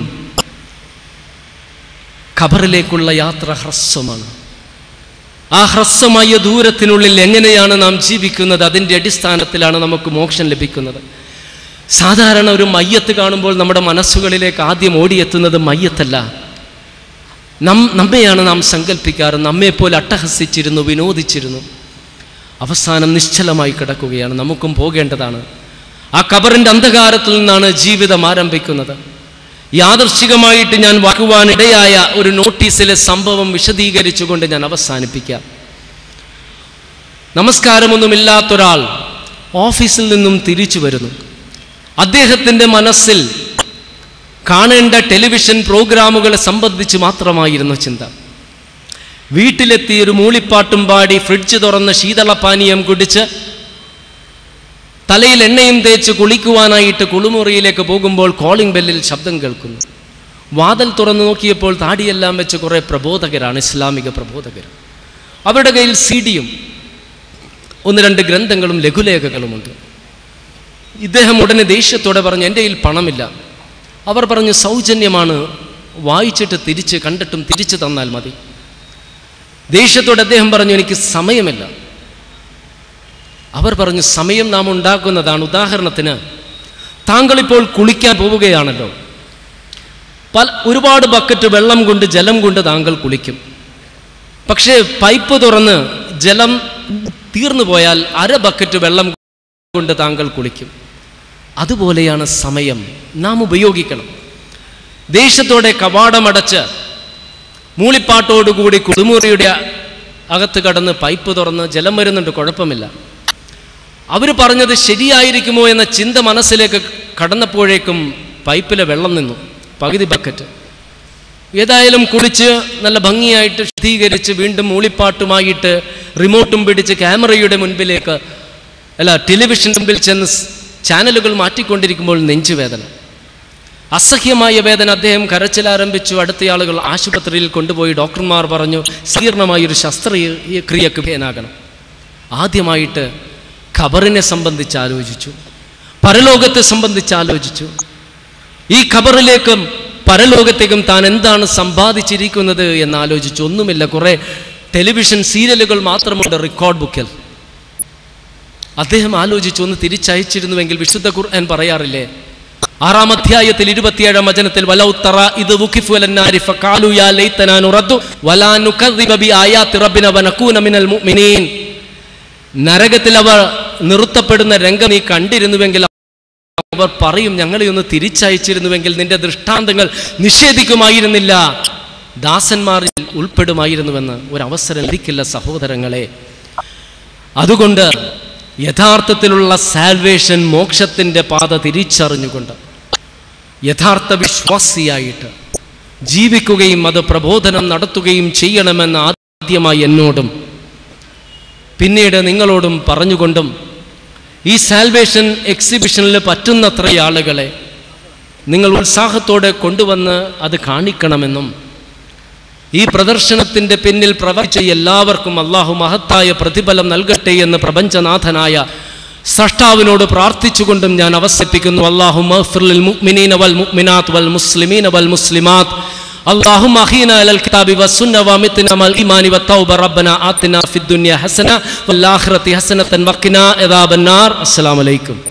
ഖബറിലേക്കുള്ള യാത്ര ഹ്രസ്വമാണ്. ആ ഹ്രസ്വമായ ദൂരത്തിനുള്ളിൽ എങ്ങനെയാണ് നാം ജീവിക്കുന്നത്, അതിൻ്റെ അടിസ്ഥാനത്തിലാണ് നമുക്ക് മോക്ഷം ലഭിക്കുന്നത്. സാധാരണ ഒരു മയ്യത്ത് കാണുമ്പോൾ നമ്മുടെ മനസ്സുകളിലേക്ക് ആദ്യം ഓടിയെത്തുന്നത് മയ്യത്തല്ല, നമ്മെയാണ് നാം സങ്കല്പിക്കാറ്. നമ്മെപ്പോലെ അട്ടഹസിച്ചിരുന്നു, വിനോദിച്ചിരുന്നു, അവസാനം നിശ്ചലമായി കിടക്കുകയാണ്. നമുക്കും പോകേണ്ടതാണ്. ആ ഖബറിൻ്റെ അന്ധകാരത്തിൽ നിന്നാണ് ജീവിതം ആരംഭിക്കുന്നത്. യാദർശികമായിട്ട് ഞാൻ വാക്കുവാനിടയായ ഒരു നോട്ടീസിലെ സംഭവം വിശദീകരിച്ചുകൊണ്ട് ഞാൻ അവസാനിപ്പിക്കാം. നമസ്കാരമൊന്നുമില്ലാത്തൊരാൾ ഓഫീസിൽ നിന്നും തിരിച്ചു വരുന്നു. അദ്ദേഹത്തിൻ്റെ മനസ്സിൽ കാണേണ്ട ടെലിവിഷൻ പ്രോഗ്രാമുകളെ സംബന്ധിച്ച് മാത്രമായിരുന്നു ചിന്ത. വീട്ടിലെത്തി ഒരു മൂളിപ്പാട്ടും പാടി ഫ്രിഡ്ജ് തുറന്ന് ശീതളപാനീയം കുടിച്ച് തലയിൽ എണ്ണയും തേച്ച് കുളിക്കുവാനായിട്ട് കുളിമുറിയിലേക്ക് പോകുമ്പോൾ കോളിംഗ് ബെല്ലിൽ ശബ്ദം കേൾക്കുന്നു. വാതിൽ തുറന്നു നോക്കിയപ്പോൾ താടിയെല്ലാം വെച്ച് കുറേ പ്രബോധകരാണ്, ഇസ്ലാമിക പ്രബോധകർ. അവരുടെ കയ്യിൽ CD-യും 1-2 ഗ്രന്ഥങ്ങളും ലഘുലേഖകളുമുണ്ട്. ഇദ്ദേഹം ഉടനെ ദേഷ്യത്തോടെ പറഞ്ഞു, എൻ്റെ കയ്യിൽ പണമില്ല. അവർ പറഞ്ഞു, സൗജന്യമാണ്, വായിച്ചിട്ട് കണ്ടിട്ടും തിരിച്ചു തന്നാൽ മതി. ദേഷ്യത്തോടെ അദ്ദേഹം പറഞ്ഞു, എനിക്ക് സമയമില്ല. അവർ പറഞ്ഞു, സമയം നാം ഉണ്ടാക്കുന്നതാണ്. ഉദാഹരണത്തിന്, താങ്കളിപ്പോൾ കുളിക്കാൻ പോവുകയാണല്ലോ, ഒരുപാട് ബക്കറ്റ് വെള്ളം കൊണ്ട് ജലം കൊണ്ട് താങ്കൾ കുളിക്കും. പക്ഷേ പൈപ്പ് തുറന്ന് ജലം തീർന്നു പോയാൽ 1/2 ബക്കറ്റ് വെള്ളം കൊണ്ട് താങ്കൾ കുളിക്കും. അതുപോലെയാണ് സമയം, നാം ഉപയോഗിക്കണം. ദേഷ്യത്തോടെ കവാടമടച്ച് മൂളിപ്പാട്ടോടുകൂടി കുളിമുറിയുടെ അകത്ത് കടന്ന് പൈപ്പ് തുറന്ന് ജലം വരുന്നുണ്ട്, കുഴപ്പമില്ല. അവർ പറഞ്ഞത് ശരിയായിരിക്കുമോ എന്ന ചിന്ത മനസ്സിലേക്ക് കടന്നപ്പോഴേക്കും പൈപ്പിലെ വെള്ളം നിന്നു, പകുതി ബക്കറ്റ്. ഏതായാലും കുളിച്ച് നല്ല ഭംഗിയായിട്ട് ശുദ്ധീകരിച്ച് വീണ്ടും മൂളിപ്പാട്ടുമായിട്ട് റിമോട്ടും പിടിച്ച് ക്യാമറയുടെ മുൻപിലേക്ക് ടെലിവിഷൻ മുമ്പിൽ ചെന്ന് ചാനലുകൾ മാറ്റിക്കൊണ്ടിരിക്കുമ്പോൾ നെഞ്ചുവേദന, അസഹ്യമായ വേദന. അദ്ദേഹം കരച്ചിലാരംഭിച്ചു. അടുത്തയാളുകൾ ആശുപത്രിയിൽ കൊണ്ടുപോയി. ഡോക്ടർമാർ പറഞ്ഞു സങ്കീർണമായൊരു ശസ്ത്രക്രിയക്ക് വിധേയനാകണം. ആദ്യമായിട്ട് ഖബറിനെ സംബന്ധിച്ച് ആലോചിച്ചു, പരലോകത്തെ സംബന്ധിച്ച് ആലോചിച്ചു. ഈ ഖബറിലേക്കും പരലോകത്തേക്കും താൻ എന്താണ് സമ്പാദിച്ചിരിക്കുന്നത് എന്നാലോചിച്ചു. ഒന്നുമില്ല, കുറെ ടെലിവിഷൻ സീരിയലുകൾ മാത്രമുണ്ട് റെക്കോർഡ് ബുക്കിൽ. അദ്ദേഹം ആലോചിച്ചു, ഒന്ന് തിരിച്ചയച്ചിരുന്നുവെങ്കിൽ. വിശുദ്ധ ഖുർആൻ പറയാറില്ലേ, 6-ാം അധ്യായത്തിൽ 27-ാം വചനത്തിൽ, വലൗ തറ ഇദ് വുഖിഫു അലന്നാരി ഫഖാലു യാ ലൈതനാ നുറദ്ദു വലാ നുകദ്ദിബ ബിആയാതി റബ്ബിന വനകൂന മിനൽ മുഅ്മിനീൻ. നരകത്തിൽ അവർ നിർത്തപ്പെടുന്ന രംഗം നീ കണ്ടിരുന്നുവെങ്കിൽ അവർ പറയും, ഞങ്ങളെ ഒന്ന് തിരിച്ചയച്ചിരുന്നുവെങ്കിൽ നിന്റെ ദൃഷ്ടാന്തങ്ങൾ നിഷേധിക്കുമായിരുന്നില്ല, ദാസന്മാരിൽ ഉൾപ്പെടുമായിരുന്നുവെന്ന്. ഒരവസരം ലഭിക്കില്ല സഹോദരങ്ങളെ. അതുകൊണ്ട് യഥാർത്ഥത്തിലുള്ള സാൽവേഷൻ, മോക്ഷത്തിൻ്റെ പാത തിരിച്ചറിഞ്ഞുകൊണ്ട് യഥാർത്ഥ വിശ്വാസിയായിട്ട് ജീവിക്കുകയും അത് പ്രബോധനം നടത്തുകയും ചെയ്യണമെന്ന് ആദ്യമായി എന്നോടും പിന്നീട് നിങ്ങളോടും പറഞ്ഞുകൊണ്ടും ഈ സാൽവേഷൻ എക്സിബിഷനിൽ പറ്റുന്നത്ര ആളുകളെ നിങ്ങൾ ഉത്സാഹത്തോടെ കൊണ്ടുവന്ന് അത് കാണിക്കണമെന്നും ഈ പ്രദർശനത്തിൻ്റെ പിന്നിൽ പ്രവർത്തിച്ച എല്ലാവർക്കും അള്ളാഹു മഹത്തായ പ്രതിഫലം നൽകട്ടെ എന്ന് പ്രപഞ്ചനാഥനായ സൃഷ്ടാവിനോട് പ്രാർത്ഥിച്ചുകൊണ്ടും ഞാൻ അവസാനിപ്പിക്കുന്നു. അല്ലാഹുമ്മ ഗ്ഫിർ ലിൽ മുഅ്മിനീന വൽ മുഅ്മിനാത്ത് വൽ മുസ്ലിമീന വൽ മുസ്ലിമാത്ത്. اللهم أحينا على الكتاب والسنة وأمتنا مع الإيمان والتوبة. ربنا آتنا في الدنيا حسنة والآخرة حسنة وقنا عذاب النار. السلام عليكم.